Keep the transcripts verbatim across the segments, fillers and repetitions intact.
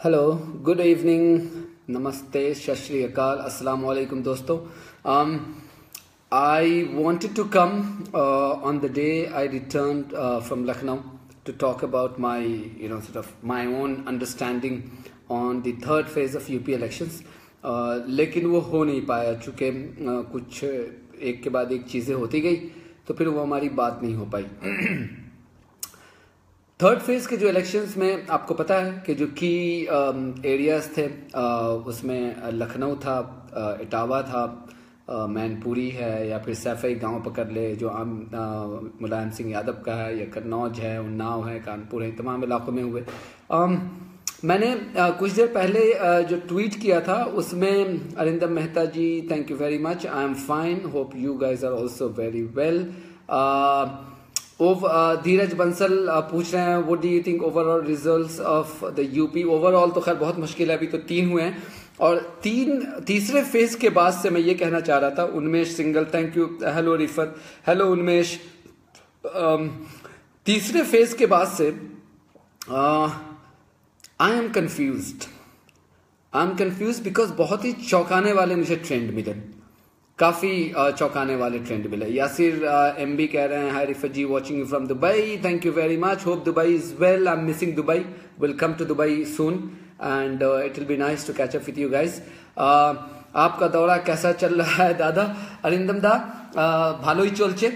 Hello, good evening, नमस्ते, सत श्री अकाल, अस्सलाम वालेकुम दोस्तों. um, I wanted to come uh, on the day I returned uh, from Lucknow to talk about my, you know, sort of my own understanding on the third phase of U P elections. uh, लेकिन वो हो नहीं पाया चूँकि uh, कुछ एक के बाद एक चीज़ें होती गई तो फिर वो हमारी बात नहीं हो पाई. थर्ड फेज के जो इलेक्शंस में आपको पता है कि जो की एरियाज थे uh, उसमें लखनऊ था, uh, इटावा था, uh, मैनपुरी है या फिर सैफई गांव पकड़ ले जो आम uh, मुलायम सिंह यादव का है, या कन्नौज है, उन्नाव है, कानपुर है, तमाम इलाकों में हुए. um, मैंने uh, कुछ देर पहले uh, जो ट्वीट किया था उसमें Arindam Mehta ji, thank you very much, I am fine, hope you guys are also very well. Dheeraj Bansal uh, पूछ रहे हैं what do you think overall results of the UP. Overall तो खैर बहुत मुश्किल है, अभी तो तीन हुए हैं और तीन तीसरे फेज के बाद से मैं ये कहना चाह रहा था. Unmesh Singal, thank you, hello Rifat, hello Unmesh. um, तीसरे फेज के बाद से I am confused I am confuse because बहुत ही चौंकाने वाले मुझे ट्रेंड मिले, काफ़ी चौंकाने वाले ट्रेंड मिले. यासिर एम बी कह रहे हैं hi Rifat ji, watching you from Dubai, thank you very much, hope Dubai is well, I am missing Dubai, will come to Dubai soon and it will be nice to catch up with you guys. आपका दौरा कैसा चल रहा है दादा? अरिंदम दा भालो ही चलचे.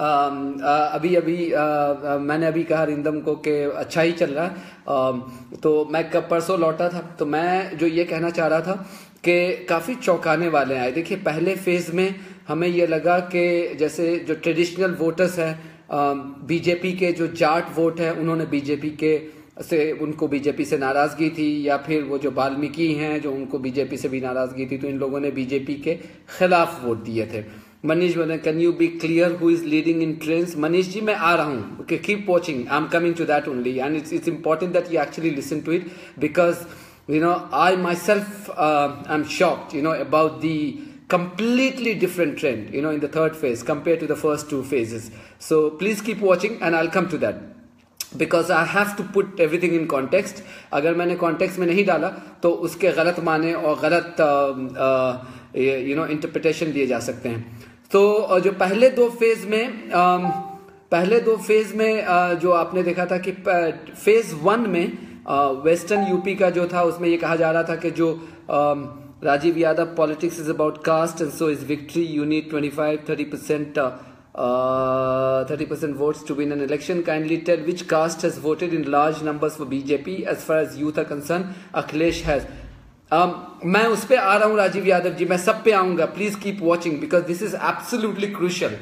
अभी अभी uh, मैंने अभी कहा अरिंदम को कि अच्छा ही चल रहा है. uh, तो मैं कब परसों लौटा था तो मैं जो ये कहना चाह रहा था कि काफ़ी चौंकाने वाले आए. देखिए पहले फेज में हमें ये लगा कि जैसे जो ट्रेडिशनल वोटर्स हैं, बीजेपी के जो जाट वोट है, उन्होंने बीजेपी के से उनको बीजेपी से नाराज़गी थी, या फिर वो जो वाल्मीकि हैं जो उनको बीजेपी से भी नाराज़गी थी, तो इन लोगों ने बीजेपी के खिलाफ वोट दिए थे. मनीष बोले can you be clear who is leading in trends. Manish ji मैं आ रहा हूँ, okay, keep watching, I am coming to that only and it's it's important that you actually listen to it because you know I myself uh, am shocked you know about the completely different trend you know in the third phase compared to the first two phases. So please keep watching and I'll come to that because I have to put everything in context. अगर मैंने context में नहीं डाला तो उसके गलत माने और गलत you know interpretation दिए जा सकते हैं. तो जो पहले दो फेज में um, पहले दो फेज में uh, जो आपने देखा था कि फेज वन में वेस्टर्न यूपी का जो था उसमें ये कहा जा रहा था कि जो Rajeev Yadav politics is about caste and so is victory, you need twenty five thirty percent thirty percent votes to win an election, kindly tell which caste has voted in large numbers for BJP as far as youth are concern, Akhilesh has. मैं उस पर आ रहा हूँ राजीव यादव जी, मैं सब पे आऊंगा, please keep watching because this is absolutely crucial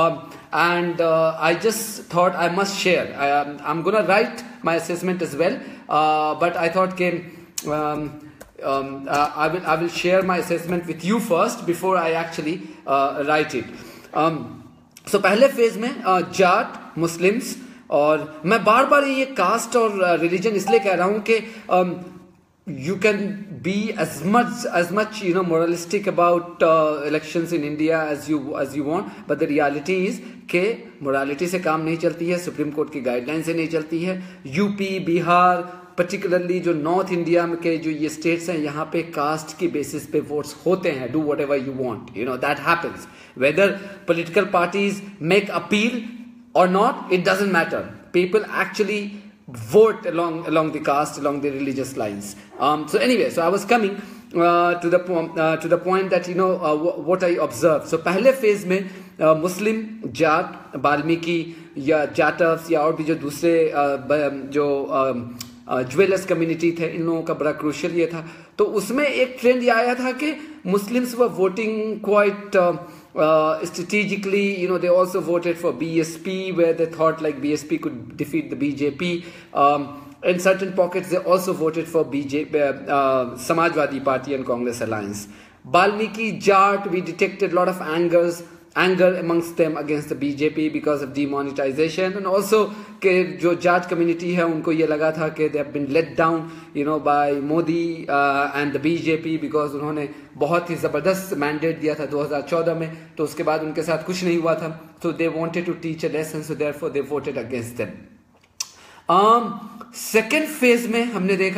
and I just thought I must share. I am gonna write my assessment as well, but I thought के um, um, uh, I will I will share my assessment with you first before I actually uh, write it. Um, so पहले phase में uh, Jat, Muslims, और मैं बार बार ये cast और religion uh, इसलिए कह रहा हूँ कि um, you can be as much as much you know moralistic about uh, elections in India as you as you want, but the reality is कि morality से काम नहीं चलती है, सुप्रीम कोर्ट की गाइडलाइन से नहीं चलती है. यूपी, बिहार, पर्टिकुलरली जो नॉर्थ इंडिया में के जो ये स्टेट्स हैं, यहाँ पे कास्ट की बेसिस पे वोट्स होते हैं. Do whatever you want, you know that happens whether political parties make appeal or not, it doesn't matter. People actually vote along along the caste, along the religious lines. Um, so anyway, so I was coming uh, to the uh, to the point that you know uh, what I observed. So पहले phase में uh, Muslim, Jat, Valmiki या जाटव्स या और भी जो दूसरे uh, जो jewellers uh, community थे, इन लोगों का बड़ा क्रूशियल ये था. तो उसमें एक ट्रेंड ये आया था कि Muslims were voting quite Uh, strategically, you know, they also voted for B S P where they thought like B S P could defeat the B J P. Um, in certain pockets, they also voted for B J P, uh, uh, Samajwadi Party and Congress alliance. Balmiki, Jat, we detected a lot of angers, anger amongst them against the B J P because of demonetization, and also कि जो Jat community है उनको ये लगा था कि they have been let down, you know, by Modi uh, and the B J P because उन्होंने बहुत ही ज़बरदस्त मैंडेट दिया था दो हज़ार चौदह में, तो उसके बाद उनके साथ कुछ नहीं हुआ था. So they wanted to teach a lesson, so therefore they voted against them. um, second phase में हमने देखा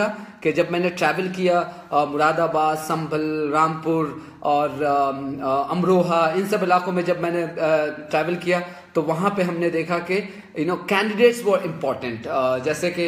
कि जब मैंने ट्रैवल किया मुरादाबाद, संभल, रामपुर और अमरोहा, इन सब इलाकों में जब मैंने ट्रैवल किया तो वहाँ पे हमने देखा कि यू नो कैंडिडेट्स वो इम्पोर्टेंट, जैसे कि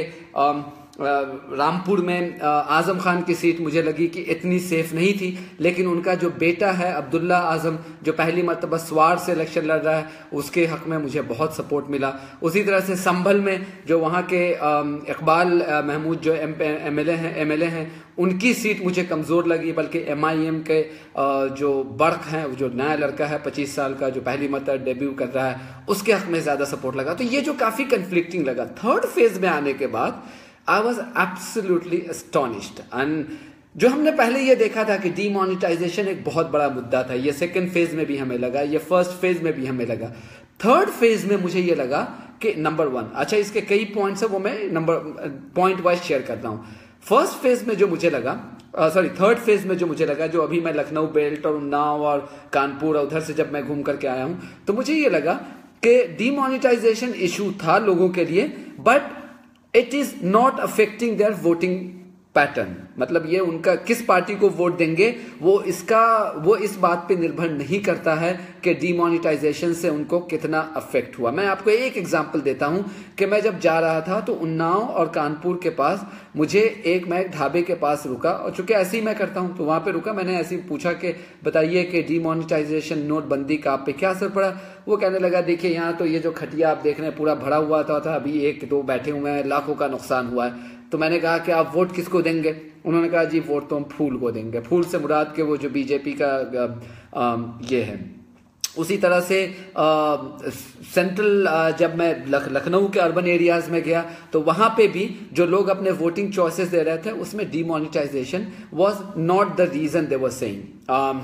रामपुर में आजम खान की सीट मुझे लगी कि इतनी सेफ नहीं थी, लेकिन उनका जो बेटा है अब्दुल्ला आजम जो पहली मरतबा स्वार से इलेक्शन लड़ रहा है, उसके हक में मुझे बहुत सपोर्ट मिला। उसी तरह से संभल में जो वहाँ के इकबाल महमूद जो एम एल ए हैं एम एल ए हैं उनकी सीट मुझे कमज़ोर लगी, बल्कि एम आई एम के जो बर्क हैं, जो नया लड़का है पच्चीस साल का जो पहली मरतबा डेब्यू कर रहा है, उसके हक में ज़्यादा सपोर्ट लगा। तो ये जो काफ़ी कन्फ्लिक्टिंग लगा। थर्ड फेज में आने के बाद I was absolutely astonished, and जो हमने पहले ये देखा था कि डीमोनेटाइजेशन एक बहुत बड़ा मुद्दा था, ये सेकंड फेज में भी हमें लगा, ये फर्स्ट फेज में भी हमें लगा। थर्ड फेज में मुझे ये लगा कि नंबर वन, अच्छा इसके कई पॉइंट्स है वो मैं नंबर पॉइंट वाइज शेयर करता हूँ। फर्स्ट फेज में जो मुझे लगा, सॉरी थर्ड फेज में जो मुझे लगा, जो अभी मैं लखनऊ बेल्ट और उन्नाव और कानपुर और उधर से जब मैं घूम करके आया हूँ, तो मुझे ये लगा कि डीमोनेटाइजेशन इशू था लोगों के लिए, but it is not affecting their voting pattern. मतलब ये उनका किस पार्टी को वोट देंगे वो इसका वो इस बात पे निर्भर नहीं करता है कि डीमोनेटाइजेशन से उनको कितना अफेक्ट हुआ। मैं आपको एक एग्जांपल देता हूं कि मैं जब जा रहा था तो उन्नाव और कानपुर के पास मुझे एक मैं एक ढाबे के पास रुका, और चूंकि ऐसे ही मैं करता हूं तो वहां पे रुका। मैंने ऐसे ही पूछा कि बताइए कि डीमोनेटाइजेशन नोटबंदी का आप पे क्या असर पड़ा। वो कहने लगा देखिए यहाँ तो ये जो खटिया आप देख रहे हैं पूरा भरा हुआ था, था अभी एक दो बैठे हुए हैं, लाखों का नुकसान हुआ है। तो मैंने कहा कि आप वोट किसको देंगे? उन्होंने कहा जी वोट तो हम फूल को देंगे। फूल से मुराद के वो जो बीजेपी का आ, आ, ये है। उसी तरह से आ, सेंट्रल आ, जब मैं लख, लखनऊ के अर्बन एरियाज में गया तो वहां पे भी जो लोग अपने वोटिंग चॉइसेस दे रहे थे उसमें demonetisation was not the reason they were saying.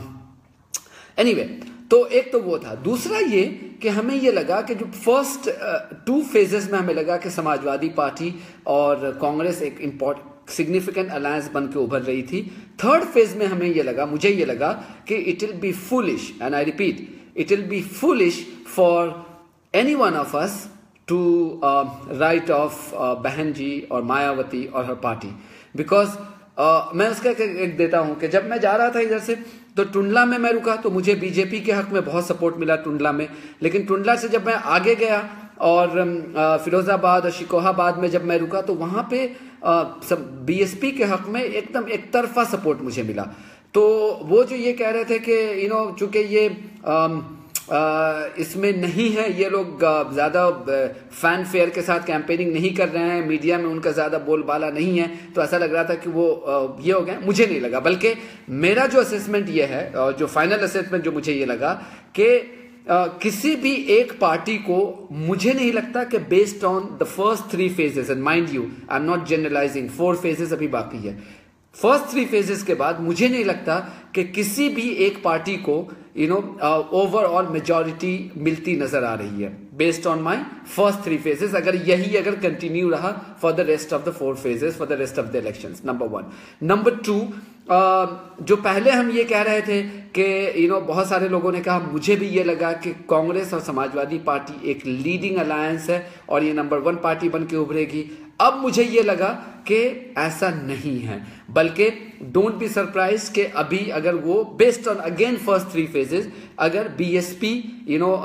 Anyway, तो एक तो वो था। दूसरा ये कि हमें ये लगा कि जो फर्स्ट टू फेजेस में हमें लगा कि समाजवादी पार्टी और कांग्रेस एक इम्पोर्टेंट सिग्निफिकेंट अलायंस बन के उभर रही थी। थर्ड फेज में हमें ये लगा, मुझे ये लगा कि it will be foolish, and I repeat, it will be foolish for any one of us to write off Behen ji और मायावती और हर पार्टी, बिकॉज uh, मैं उसका एक देता हूं कि जब मैं जा रहा था इधर से तो टुंडला में मैं रुका तो मुझे बीजेपी के हक में बहुत सपोर्ट मिला टुंडला में, लेकिन टुंडला से जब मैं आगे गया और फिरोजाबाद और शिकोहाबाद में जब मैं रुका तो वहां पे आ, सब बीएसपी के हक में एकदम एक तरफा सपोर्ट मुझे मिला। तो वो जो ये कह रहे थे कि यू नो चूंकि ये आ, आ, इसमें नहीं है, ये लोग ज़्यादा फैन फेयर के साथ कैंपेनिंग नहीं कर रहे हैं, मीडिया में उनका ज़्यादा बोलबाला नहीं है, तो ऐसा लग रहा था कि वो ये हो गया। मुझे नहीं लगा, बल्कि मेरा जो असेसमेंट ये है, जो फाइनल असेसमेंट जो मुझे ये लगा कि किसी भी एक पार्टी को मुझे नहीं लगता कि based on the first three phases, and mind you I am not generalising, four phases अभी बाकी है, फर्स्ट थ्री फेजेस के बाद मुझे नहीं लगता कि किसी भी एक पार्टी को यू नो ओवरऑल मेजॉरिटी मिलती नजर आ रही है based on my first three phases, अगर यही अगर कंटिन्यू रहा for the rest of the four phases for the rest of the elections. Number one. Number two, जो पहले हम ये कह रहे थे कि यू नो बहुत सारे लोगों ने कहा, मुझे भी ये लगा कि कांग्रेस और समाजवादी पार्टी एक लीडिंग अलायंस है और ये नंबर वन पार्टी बन के उभरेगी। अब मुझे ये लगा कि ऐसा नहीं है, बल्कि डोंट बी सरप्राइज कि अभी अगर वो based on again first three phases अगर बीएसपी यू नो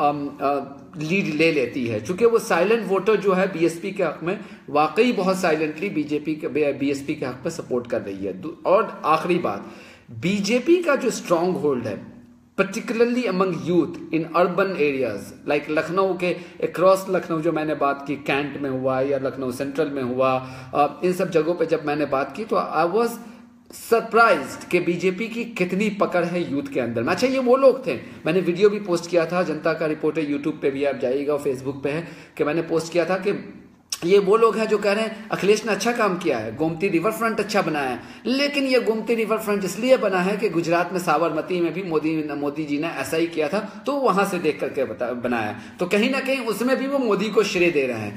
लीड ले लेती है, चूंकि वो साइलेंट वोटर जो है बीएसपी के हक में वाकई बहुत साइलेंटली बीजेपी के बीएसपी के हक में सपोर्ट कर रही है। और आखिरी बात, बीजेपी का जो स्ट्रांग होल्ड है particularly among youth in urban areas like Lucknow के अक्रॉस लखनऊ जो मैंने बात की, कैंट में हुआ या लखनऊ सेंट्रल में हुआ, इन सब जगहों पे जब मैंने बात की तो आई वाज सरप्राइज्ड कि बीजेपी की कितनी पकड़ है यूथ के अंदर में। अच्छा, ये वो लोग थे, मैंने वीडियो भी पोस्ट किया था, जनता का रिपोर्टर यूट्यूब पे भी आप जाइएगा और फेसबुक पे है, कि मैंने पोस्ट किया था कि ये वो लोग हैं जो कह रहे हैं अखिलेश ने अच्छा काम किया है, गोमती रिवर फ्रंट अच्छा बनाया है, लेकिन ये गोमती रिवर फ्रंट इसलिए बना है कि गुजरात में साबरमती में भी मोदी मोदी जी ने ऐसा ही किया था तो वहां से देख करके बनाया, तो कहीं ना कहीं उसमें भी वो मोदी को श्रेय दे रहे हैं।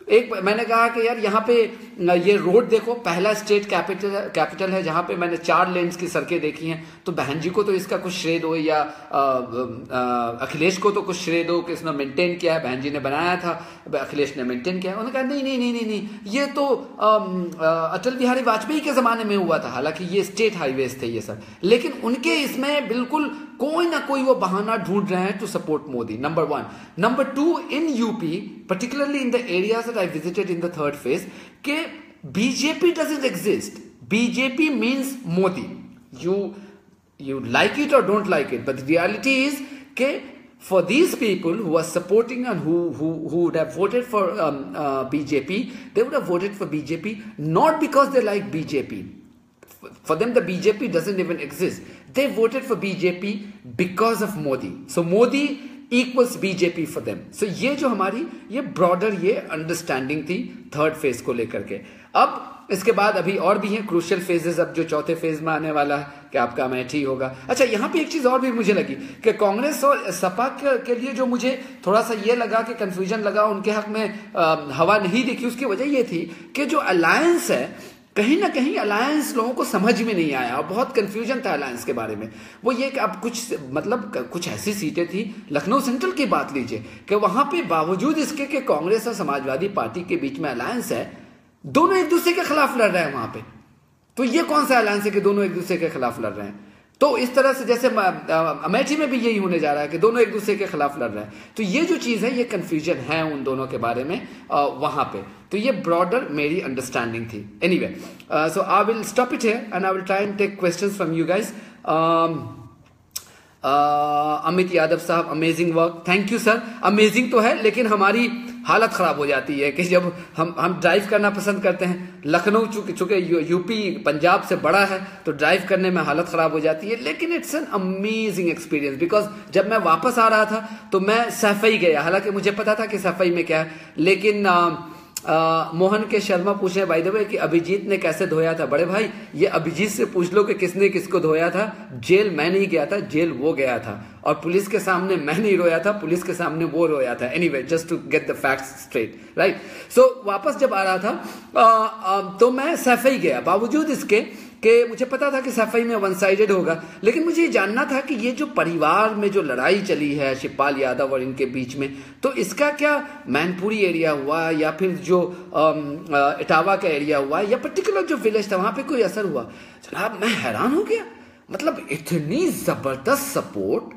एक मैंने कहा कि यार यहाँ पे ये रोड देखो, पहला स्टेट कैपिटल कैपिटल है जहाँ पे मैंने चार लेन्स की सड़कें देखी हैं, तो बहन जी को तो इसका कुछ श्रेय दो, या अखिलेश को तो कुछ श्रेय दो कि इसने मेंटेन किया है, बहन जी ने बनाया था, अखिलेश ने मेंटेन किया है। उन्होंने कहा नहीं नहीं नहीं नहीं नहीं ये तो अटल बिहारी वाजपेयी के ज़माने में हुआ था, हालांकि ये स्टेट हाईवेज थे ये सर, लेकिन उनके इसमें बिल्कुल कोई ना कोई वो बहाना ढूंढ रहे हैं to support Modi, number one. Number two, in UP particularly in the areas that I visited in the third phase, के B J P doesn't exist. B J P means Modi. You you like it or don't like it, but the reality is के for these people who are supporting and who who who would have voted for um, uh, B J P, they would have voted for B J P not because they like B J P. For them the B J P doesn't even exist. They voted for B J P because of Modi. So Modi equals BJP for them. So ये जो हमारी ये broader ये understanding थी third phase को लेकर के। अब इसके बाद अभी और भी हैं क्रूशियल फेजेस, अब जो चौथे फेज में आने वाला है कि आपका अमेठी होगा। अच्छा, यहाँ पे एक चीज और भी मुझे लगी कि कांग्रेस और सपा के, के लिए जो मुझे थोड़ा सा ये लगा कि कंफ्यूजन लगा, उनके हक में आ, हवा नहीं दिखी, उसकी वजह ये थी कि जो अलायंस है कहीं ना कहीं अलायंस लोगों को समझ में नहीं आया और बहुत कंफ्यूजन था अलायंस के बारे में। वो ये कि अब कुछ मतलब कुछ ऐसी सीटें थी, लखनऊ सेंट्रल की बात लीजिए कि वहां पे बावजूद इसके कि कांग्रेस और समाजवादी पार्टी के बीच में अलायंस है, दोनों एक दूसरे के खिलाफ लड़ रहे हैं वहां पे। तो ये कौन सा अलायंस है कि दोनों एक दूसरे के खिलाफ लड़ रहे हैं? तो इस तरह से जैसे अमेठी में भी यही होने जा रहा है कि दोनों एक दूसरे के खिलाफ लड़ रहे हैं। तो ये जो चीज़ है ये कंफ्यूजन है उन दोनों के बारे में वहां पे। तो ये ब्रॉडर मेरी अंडरस्टैंडिंग थी। Anyway, so I will stop it here and I will try and take questions from you guys. Amit Yadav साहब, amazing work, thank you sir. Amazing तो है लेकिन हमारी हालत खराब हो जाती है कि जब हम हम ड्राइव करना पसंद करते हैं, लखनऊ चूंकि चूंकि यूपी पंजाब से बड़ा है तो ड्राइव करने में हालत खराब हो जाती है, लेकिन it's an amazing experience. Because जब मैं वापस आ रहा था तो मैं सैफई गया, हालांकि मुझे पता था कि सैफई में क्या है, लेकिन आ, आ, मोहन के शर्मा पूछे बाय द वे कि अभिजीत ने कैसे धोया था। बड़े भाई, ये अभिजीत से पूछ लो कि किसने किसको धोया था। जेल मैं नहीं गया था, जेल वो गया था, और पुलिस के सामने मैं नहीं रोया था, पुलिस के सामने वो रोया था। Anyway, just to get the facts straight, right. So वापस जब आ रहा था आ, आ, तो मैं सैफई गया, बावजूद इसके कि मुझे पता था कि सफाई में वन साइडेड होगा, लेकिन मुझे ये जानना था कि ये जो परिवार में जो लड़ाई चली है शिवपाल यादव और इनके बीच में, तो इसका क्या मैनपुरी एरिया हुआ या फिर जो इटावा का एरिया हुआ या पर्टिकुलर जो विलेज था वहां पे कोई असर हुआ? जनाब, मैं हैरान हो गया। मतलब इतनी जबरदस्त सपोर्ट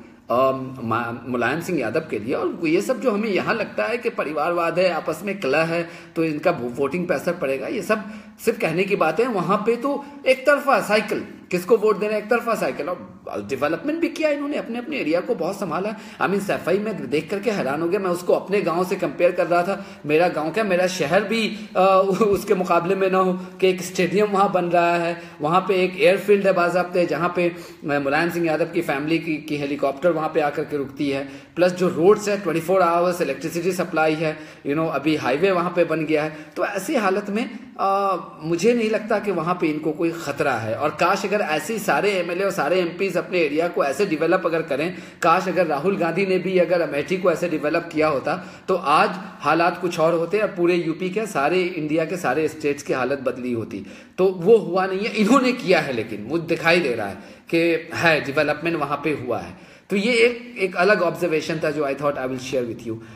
मुलायम सिंह यादव के लिए, और ये सब जो हमें यहाँ लगता है कि परिवारवाद है, आपस में कलह है तो इनका वोटिंग पे असर पड़ेगा, ये सब सिर्फ कहने की बातें हैं। वहां पे तो एक तरफा साइकिल, किसको वोट देना, एक तरफा साइकिल, और डेवलपमेंट भी किया इन्होंने, अपने अपने एरिया को बहुत संभाला। आई मीन सफाई में देख करके हैरान हो गया। मैं उसको अपने गांव से कंपेयर कर रहा था, मेरा गांव क्या मेरा शहर भी आ, उसके मुकाबले में ना हो कि एक स्टेडियम वहां बन रहा है, वहां पे एक एयरफील्ड है बाज़ाब्ते जहां पे मुलायम सिंह यादव की फैमिली की, की हेलीकॉप्टर वहां पे आकर के रुकती है, प्लस जो रोड्स है twenty four hours electricity supply है, यू नो अभी हाईवे वहां पे बन गया है। तो ऐसी हालत में आ, मुझे नहीं लगता कि वहां पे इनको कोई खतरा है। और काश अगर ऐसे सारे एमएलए और सारे एमपीज अपने एरिया को ऐसे डेवलप अगर करें, काश अगर राहुल गांधी ने भी अगर अमेठी को ऐसे डेवलप किया होता तो आज हालात कुछ और होते और पूरे यूपी के सारे इंडिया के सारे स्टेट्स की हालत बदली होती। तो वो हुआ नहीं है, इन्होंने किया है, लेकिन मुझे दिखाई दे रहा है कि है डेवलपमेंट वहां पे हुआ है। तो ये एक एक अलग ऑब्जर्वेशन था जो I thought I will share with you.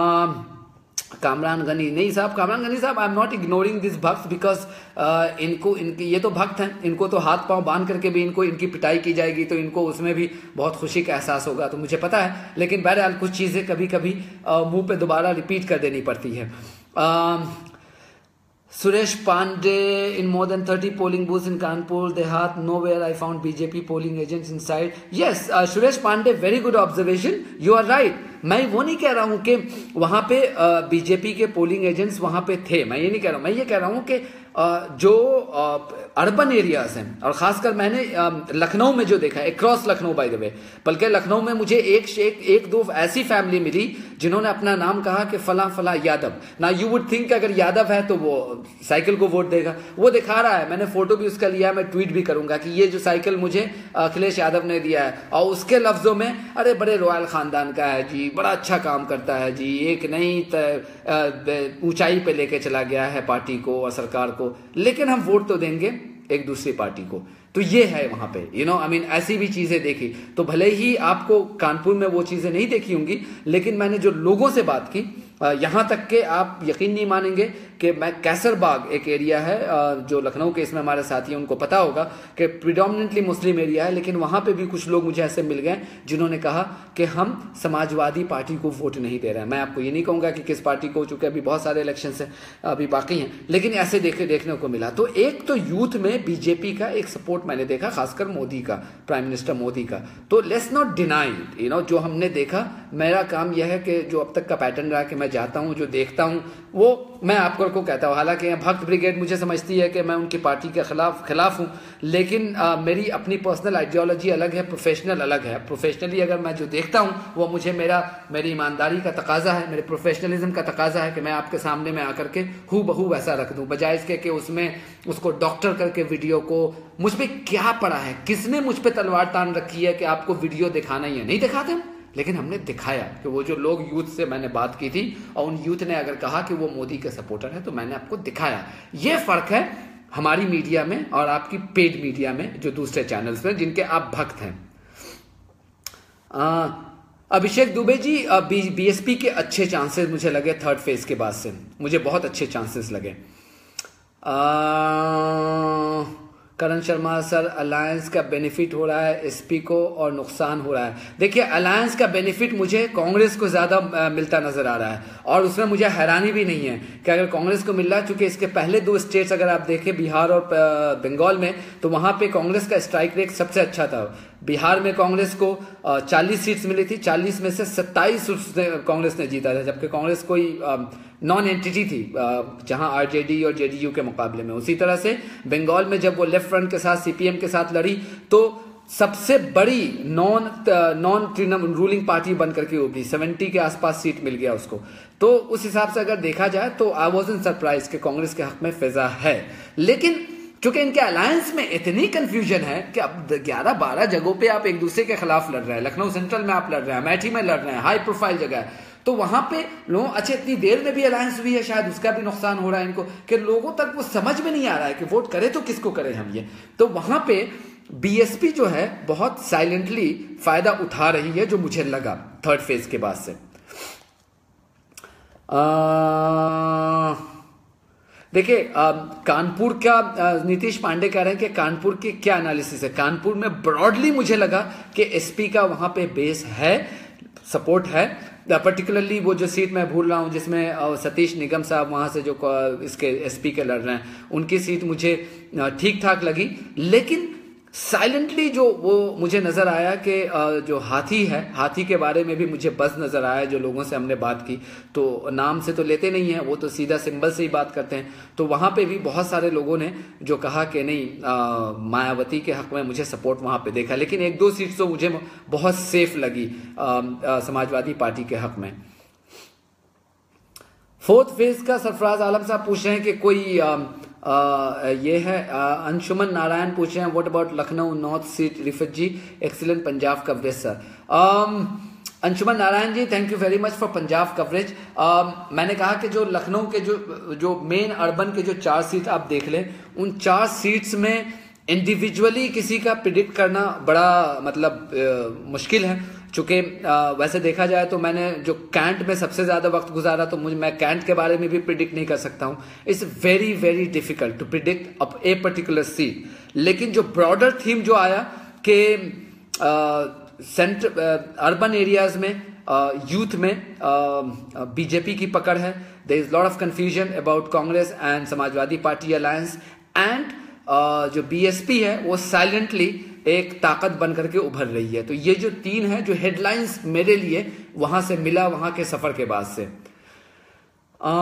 Kamran Gani, नहीं साहब, कामरान गनी साहब, I am not ignoring this bhakt because इनको इनकी ये तो भक्त हैं, इनको तो हाथ पांव बांध करके भी इनको इनकी पिटाई की जाएगी तो इनको उसमें भी बहुत खुशी का एहसास होगा, तो मुझे पता है। लेकिन बहरहाल कुछ चीज़ें कभी कभी uh, मुंह पे दोबारा रिपीट कर देनी पड़ती है। uh, Suresh Pandey, in more than thirty polling booths in Kanpur, Dehat, nowhere I found B J P polling agents inside. Yes, uh, Suresh Pandey, very good observation. You are right. मैं वो नहीं कह रहा हूँ कि वहाँ पे BJP के पोलिंग एजेंट्स वहाँ पे थे, मैं ये नहीं कह रहा हूँ। मैं ये कह रहा हूँ कि जो अर्बन एरियाज हैं, और खासकर मैंने लखनऊ में जो देखा है, across Lucknow by the way, बल्कि लखनऊ में मुझे एक एक, एक दो ऐसी फैमिली मिली जिन्होंने अपना नाम कहा कि फला फला यादव। ना यू वुड थिंक अगर यादव है तो वो साइकिल को वोट देगा, वो दिखा रहा है, मैंने फोटो भी उसका लिया, मैं ट्वीट भी करूंगा कि ये जो साइकिल मुझे अखिलेश यादव ने दिया है, और उसके लफ्जों में अरे बड़े रॉयल खानदान का है जी, बड़ा अच्छा काम करता है जी, एक नई ऊंचाई पे लेके चला गया है पार्टी को और सरकार को, लेकिन हम वोट तो देंगे एक दूसरी पार्टी को। तो ये है वहां पे, यू नो आई मीन ऐसी भी चीजें देखी। तो भले ही आपको कानपुर में वो चीजें नहीं देखी होंगी, लेकिन मैंने जो लोगों से बात की, यहां तक के आप यकीन नहीं मानेंगे कि मैं कैसरबाग एक एरिया है जो लखनऊ के, इसमें हमारे साथी हैं उनको पता होगा कि प्रिडोमिनेंटली मुस्लिम एरिया है, लेकिन वहां पे भी कुछ लोग मुझे ऐसे मिल गए जिन्होंने कहा कि हम समाजवादी पार्टी को वोट नहीं दे रहे हैं। मैं आपको ये नहीं कहूंगा कि किस पार्टी को, चूंकि अभी बहुत सारे इलेक्शन है अभी बाकी हैं, लेकिन ऐसे देखे देखने को मिला। तो एक तो यूथ में बीजेपी का एक सपोर्ट मैंने देखा, खासकर मोदी का, प्राइम मिनिस्टर मोदी का। तो let's not deny, you know जो हमने देखा, मेरा काम यह है कि जो अब तक का पैटर्न रहा कि मैं जाता हूं, जो देखता हूं वो मैं आपको को कहता हूं। हालांकि भक्त ब्रिगेड मुझे समझती है कि मैं उनकी पार्टी के खिलाफ खिलाफ हूं, लेकिन आ, मेरी अपनी पर्सनल आइडियोलॉजी अलग है, प्रोफेशनल अलग है। प्रोफेशनली अगर मैं जो देखता हूं वो मुझे मेरा मेरी ईमानदारी का तकाजा है, मेरे प्रोफेशनलिज्म का तकाजा है कि मैं आपके सामने में आकर के हूँ बहू वैसा रख दूं, बजाय इसके कि उसमें उसको डॉक्टर करके वीडियो को, मुझ पर क्या पड़ा है, किसने मुझ पर तलवार तान रखी है कि आपको वीडियो दिखाना ही है, नहीं दिखाते हम। लेकिन हमने दिखाया कि वो जो लोग, यूथ से मैंने बात की थी और उन यूथ ने अगर कहा कि वो मोदी के सपोर्टर है तो मैंने आपको दिखाया। ये फर्क है हमारी मीडिया में और आपकी पेड मीडिया में, जो दूसरे चैनल्स में जिनके आप भक्त हैं। आ, अभिषेक दुबे जी, बीएसपी के अच्छे चांसेस मुझे लगे थर्ड फेज के बाद से, मुझे बहुत अच्छे चांसेस लगे। आ, करण शर्मा सर, अलायंस का बेनिफिट हो रहा है एसपी को और नुकसान हो रहा है। देखिए, अलायंस का बेनिफिट मुझे कांग्रेस को ज्यादा मिलता नजर आ रहा है और उसमें मुझे हैरानी भी नहीं है कि अगर कांग्रेस को मिल रहा है, क्योंकि इसके पहले दो स्टेट्स अगर आप देखें, बिहार और बंगाल में, तो वहां पे कांग्रेस का स्ट्राइक रेट सबसे अच्छा था। बिहार में कांग्रेस को चालीस सीट्स मिली थी, चालीस में से सत्ताईस कांग्रेस ने जीता था, जबकि कांग्रेस कोई नॉन एंटिटी थी जहां आरजेडी और जेडीयू के मुकाबले में। उसी तरह से बंगाल में जब वो लेफ्ट फ्रंट के साथ, सीपीएम के साथ लड़ी, तो सबसे बड़ी non non Trinamool ruling party बनकर के उभरी, सत्तर के आसपास सीट मिल गया उसको। तो उस हिसाब से अगर देखा जाए तो आई वाज़न्ट सरप्राइज कि कांग्रेस के हक में फिजा है। लेकिन चूंकि इनके अलायंस में इतनी कंफ्यूजन है कि अब ग्यारह बारह जगहों पे आप एक दूसरे के खिलाफ लड़ रहे हैं, लखनऊ सेंट्रल में आप लड़ रहे हैं, अमेठी में लड़ रहे हैं, हाई प्रोफाइल जगह है, तो वहां पे लोग, अच्छा इतनी देर में भी अलायंस हुई है, शायद उसका भी नुकसान हो रहा है इनको, कि लोगों तक वो समझ में नहीं आ रहा है कि वोट करे तो किसको करें हम ये। तो वहां पे बीएसपी जो है बहुत साइलेंटली फायदा उठा रही है, जो मुझे लगा थर्ड फेज के बाद से। देखिए, कानपुर का नीतीश पांडे कह रहे हैं कि कानपुर की क्या एनालिसिस है। कानपुर में ब्रॉडली मुझे लगा कि एसपी का वहां पे बेस है, सपोर्ट है। पर्टिकुलरली वो जो सीट मैं भूल रहा हूं जिसमें सतीश निगम साहब वहां से जो इसके एसपी के लड़ रहे हैं, उनकी सीट मुझे ठीक ठाक लगी। लेकिन साइलेंटली जो वो मुझे नजर आया कि जो हाथी है, हाथी के बारे में भी मुझे बस नजर आया। जो लोगों से हमने बात की तो नाम से तो लेते नहीं है, वो तो सीधा सिंबल से ही बात करते हैं। तो वहां पे भी बहुत सारे लोगों ने जो कहा कि नहीं, आ, मायावती के हक में मुझे सपोर्ट वहां पे देखा। लेकिन एक दो सीट तो मुझे बहुत सेफ लगी आ, आ, समाजवादी पार्टी के हक में। फोर्थ फेज का सरफराज आलम साहब पूछ रहे हैं कि कोई आ, आ, ये है। अंशुमन नारायण पूछ रहे हैं what about Lucknow north seat Rifat ji, excellent Punjab coverage sir. Anshuman Narayan ji, thank you very much for Punjab coverage. मैंने कहा कि जो लखनऊ के जो जो मेन अर्बन के जो चार सीट आप देख लें, उन चार सीट्स में इंडिविजुअली किसी का प्रिडिक्ट करना बड़ा मतलब आ, मुश्किल है। चूंकि वैसे देखा जाए तो मैंने जो कैंट में सबसे ज्यादा वक्त गुजारा, तो मुझे मैं कैंट के बारे में भी प्रिडिक्ट नहीं कर सकता हूं। It's very very difficult to predict up a particular seat. लेकिन जो ब्रॉडर थीम जो आया कि सेंटर अर्बन एरियाज में यूथ में बीजेपी की पकड़ है, there is lot of confusion about Congress and Samajwadi Party alliance, and जो बीएसपी है वो साइलेंटली एक ताकत बन करके उभर रही है। तो ये जो तीन है जो हेडलाइंस मेरे लिए वहां से मिला, वहां के सफर के बाद से। आ,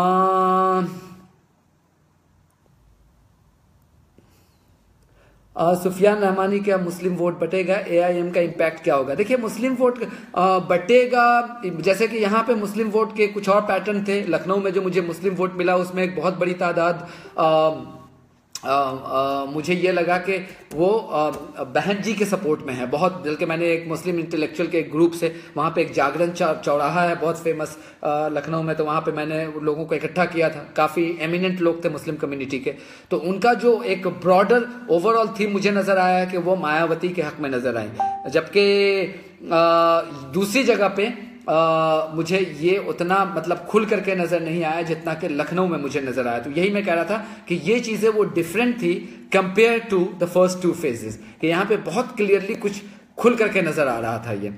आ, सुफियान रहमानी, क्या मुस्लिम वोट बटेगा, एआईएम का इंपैक्ट क्या होगा? देखिए, मुस्लिम वोट आ, बटेगा, जैसे कि यहाँ पे मुस्लिम वोट के कुछ और पैटर्न थे। लखनऊ में जो मुझे मुस्लिम वोट मिला उसमें एक बहुत बड़ी तादाद आ, आ, आ, मुझे ये लगा कि वो आ, बहन जी के सपोर्ट में है बहुत, बल्कि मैंने एक मुस्लिम इंटेलेक्चुअल के एक ग्रुप से, वहाँ पे एक जागरण चौराहा है बहुत फेमस लखनऊ में, तो वहाँ पे मैंने लोगों को इकट्ठा किया था, काफ़ी एमिनेंट लोग थे मुस्लिम कम्युनिटी के, तो उनका जो एक ब्रॉडर ओवरऑल थीम मुझे नज़र आया कि वो मायावती के हक में नज़र आई, जबकि दूसरी जगह पे Uh, मुझे ये उतना मतलब खुल करके नज़र नहीं आया जितना कि लखनऊ में मुझे नज़र आया। तो यही मैं कह रहा था कि ये चीज़ें वो डिफरेंट थी compare to the first two phases, कि यहाँ पे बहुत क्लियरली कुछ खुल करके नज़र आ रहा था ये।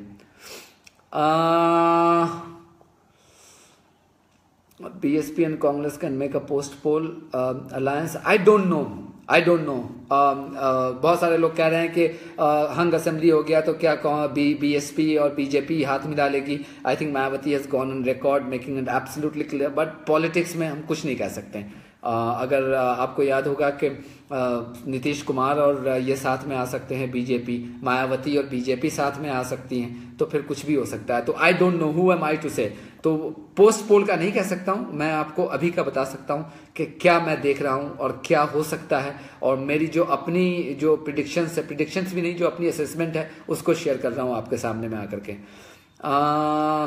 B S P and Congress can make a post poll alliance, I don't know I don't know बहुत सारे लोग कह रहे हैं कि uh, हंग असेंबली हो गया तो क्या बी बी एस पी और बीजेपी हाथ मिला लेगी। I think Mayawati has gone on record making it absolutely clear, but politics में हम कुछ नहीं कह सकते हैं। uh, अगर uh, आपको याद होगा कि uh, नीतीश कुमार और uh, ये साथ में आ सकते हैं, बीजेपी, मायावती और बीजेपी साथ में आ सकती हैं, तो फिर कुछ भी हो सकता है। तो I don't know who am I to say, तो पोस्ट पोल का नहीं कह सकता हूं, मैं आपको अभी का बता सकता हूं कि क्या मैं देख रहा हूं और क्या हो सकता है, और मेरी जो अपनी जो प्रिडिक्शंस है, प्रिडिक्शंस भी नहीं, जो अपनी असेसमेंट है उसको शेयर कर रहा हूं आपके सामने में आकर के। आ,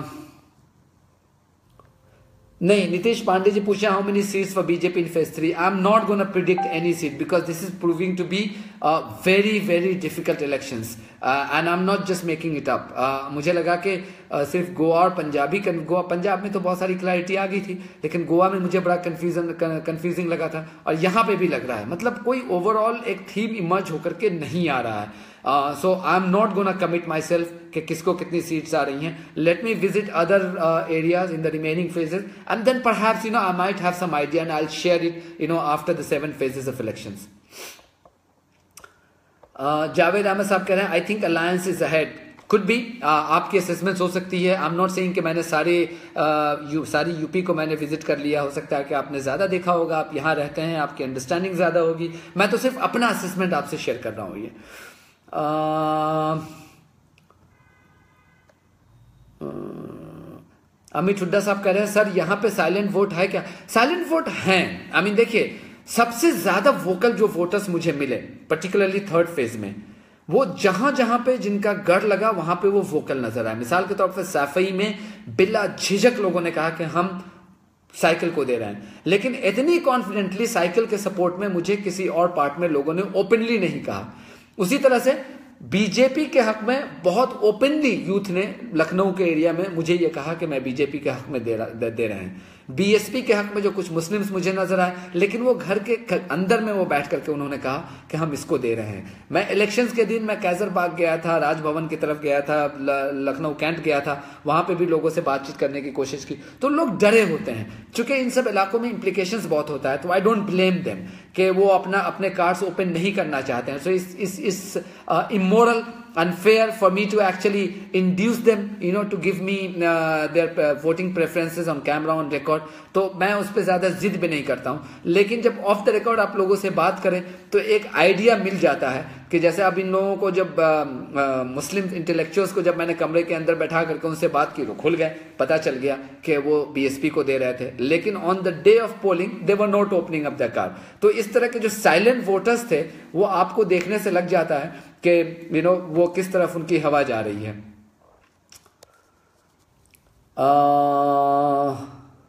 नहीं, नितेश पांडे जी पूछे how many seats for BJP in phase three. I am not gonna predict any seat because this is proving to be very very difficult elections and I am not just making it up. मुझे लगा कि uh, सिर्फ गोवा और पंजाबी, गोवा पंजाब में तो बहुत सारी clarity आ गई थी, लेकिन गोवा में मुझे बड़ा कंफ्यूजन कंफ्यूजिंग लगा था, और यहाँ पे भी लग रहा है, मतलब कोई ओवरऑल एक थीम इमर्ज होकर के नहीं आ रहा है। So I am not gonna commit myself कि किसको कितनी सीट्स आ रही हैं। Let me visit other areas in the remaining phases and then perhaps you know I might have some idea and I will share it you know after the seven phases of elections. Javed Ahmed साहब कह रहे हैं I think alliance is ahead, could be, आपकी assessment हो सकती है। I am not saying कि मैंने सारे uh, यू, सारी यूपी को मैंने विजिट कर लिया, हो सकता है कि आपने ज़्यादा देखा होगा, आप यहाँ रहते हैं, आपकी अंडरस्टैंडिंग ज़्यादा होगी, मैं तो सिर्फ अपना असेसमेंट आपसे शेयर कर रहा हूँ। ये अमित हुड्डा साहब कह रहे हैं सर यहाँ पे साइलेंट वोट है क्या? साइलेंट वोट हैं। आई मीन देखिए, सबसे ज्यादा वोकल जो वोटर्स मुझे मिले पर्टिकुलरली थर्ड फेज में, वो जहां जहां पे जिनका गढ़ लगा वहां पे वो वोकल नजर आए। मिसाल के तौर पर सैफई में बिला झिझक लोगों ने कहा कि हम साइकिल को दे रहे हैं, लेकिन इतनी कॉन्फिडेंटली साइकिल के सपोर्ट में मुझे किसी और पार्ट में लोगों ने ओपनली नहीं कहा। उसी तरह से बीजेपी के हक में बहुत ओपनली यूथ ने लखनऊ के एरिया में मुझे ये कहा कि मैं बीजेपी के हक में दे, दे, दे रहे हैं। बीएसपी के हक में जो कुछ मुस्लिम्स मुझे नजर आए, लेकिन वो घर के अंदर में वो बैठ करके उन्होंने कहा कि हम इसको दे रहे हैं। मैं इलेक्शंस के दिन मैं कैसर बाग गया था, राजभवन की तरफ गया था, लखनऊ कैंट गया था, वहां पे भी लोगों से बातचीत करने की कोशिश की, तो लोग डरे होते हैं, चूंकि इन सब इलाकों में इंप्लीकेशंस बहुत होता है, तो आई डोंट ब्लेम देम कि वो अपना अपने कार्ड्स ओपन नहीं करना चाहते हैं। सो is is is immoral unfair for me to actually induce them you know to give me uh, their uh, voting preferences on camera on record, तो मैं उस पर ज्यादा जिद भी नहीं करता हूं। लेकिन जब ऑफ द रिकॉर्ड आप लोगों से बात करें तो एक आइडिया मिल जाता है कि जैसे अब इन लोगों को जब मुस्लिम इंटेलेक्चुअल्स को जब मैंने कमरे के अंदर बैठा करके उनसे बात की तो खुल गए, पता चल गया कि वो बीएसपी को दे रहे थे, लेकिन on the day of polling they were not opening up the card. तो इस तरह के जो साइलेंट वोटर्स थे वो आपको देखने से लग जाता है कि यू नो वो किस तरफ उनकी हवा जा रही है। आ,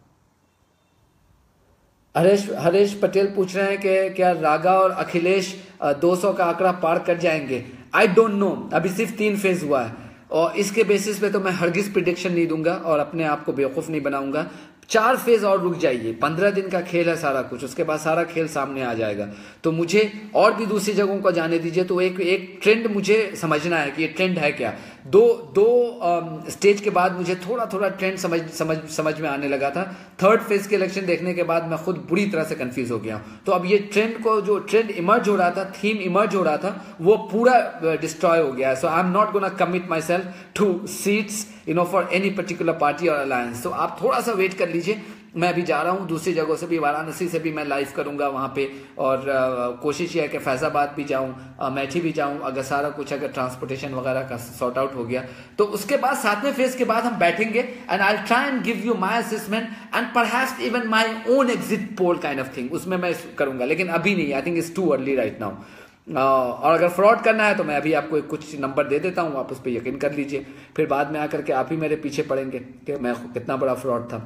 हरेश हरेश पटेल पूछ रहे हैं कि क्या रागा और अखिलेश दो सौ का आंकड़ा पार कर जाएंगे? आई डोंट नो, अभी सिर्फ तीन फेज हुआ है और इसके बेसिस पे तो मैं हरगिज प्रिडिक्शन नहीं दूंगा और अपने आप को बेवकूफ नहीं बनाऊंगा। चार फेज और रुक जाइए, पंद्रह दिन का खेल है सारा कुछ, उसके बाद सारा खेल सामने आ जाएगा। तो मुझे और भी दूसरी जगहों को जाने दीजिए, तो एक एक ट्रेंड मुझे समझना है कि ये ट्रेंड है क्या। दो दो आ, स्टेज के बाद मुझे थोड़ा थोड़ा ट्रेंड समझ समझ समझ में आने लगा था। थर्ड फेज के इलेक्शन देखने के बाद मैं खुद बुरी तरह से कंफ्यूज हो गया। तो अब ये ट्रेंड को जो ट्रेंड इमर्ज हो रहा था, थीम इमर्ज हो रहा था, वो पूरा डिस्ट्रॉय हो गया है। So I am not gonna commit myself to seats you know for any particular party और अलायंस। तो आप थोड़ा सा वेट कर लीजिए, मैं अभी जा रहा हूँ दूसरी जगहों से भी, वाराणसी से भी मैं लाइव करूँगा वहाँ पे, और uh, कोशिश ये है कि फैज़ाबाद भी जाऊँ, अमेठी भी जाऊँ, अगर सारा कुछ अगर ट्रांसपोर्टेशन वगैरह का सॉर्ट आउट हो गया तो उसके बाद सातवें फेज के बाद हम बैठेंगे and I try and give you my assessment and perhaps even my own exit poll kind of thing, उसमें मैं करूँगा, लेकिन अभी नहीं, I think it's too early right now. Uh, और अगर फ्रॉड करना है तो मैं अभी आपको कुछ नंबर दे देता हूँ, आप उस पर यकीन कर लीजिए, फिर बाद में आकर के आप ही मेरे पीछे पड़ेंगे कि मैं कितना बड़ा फ्रॉड था।